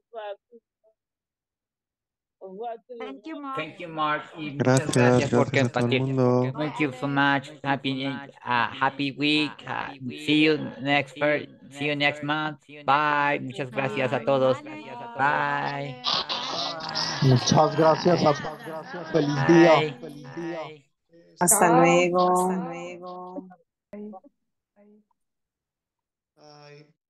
Speaker 7: Thank you, Mark.
Speaker 4: Thank you, Mark, y muchas
Speaker 2: Gracias,
Speaker 4: gracias por
Speaker 2: gracias a todo el
Speaker 4: compartir.
Speaker 2: mundo.
Speaker 4: Thank you so much. Happy week. See you see you next month. Bye. Muchas gracias a todos. Bye.
Speaker 15: Muchas gracias a todos. Feliz día.
Speaker 4: Bye.
Speaker 16: Hasta
Speaker 6: Chao.
Speaker 16: luego.
Speaker 6: Hasta luego.
Speaker 15: Bye.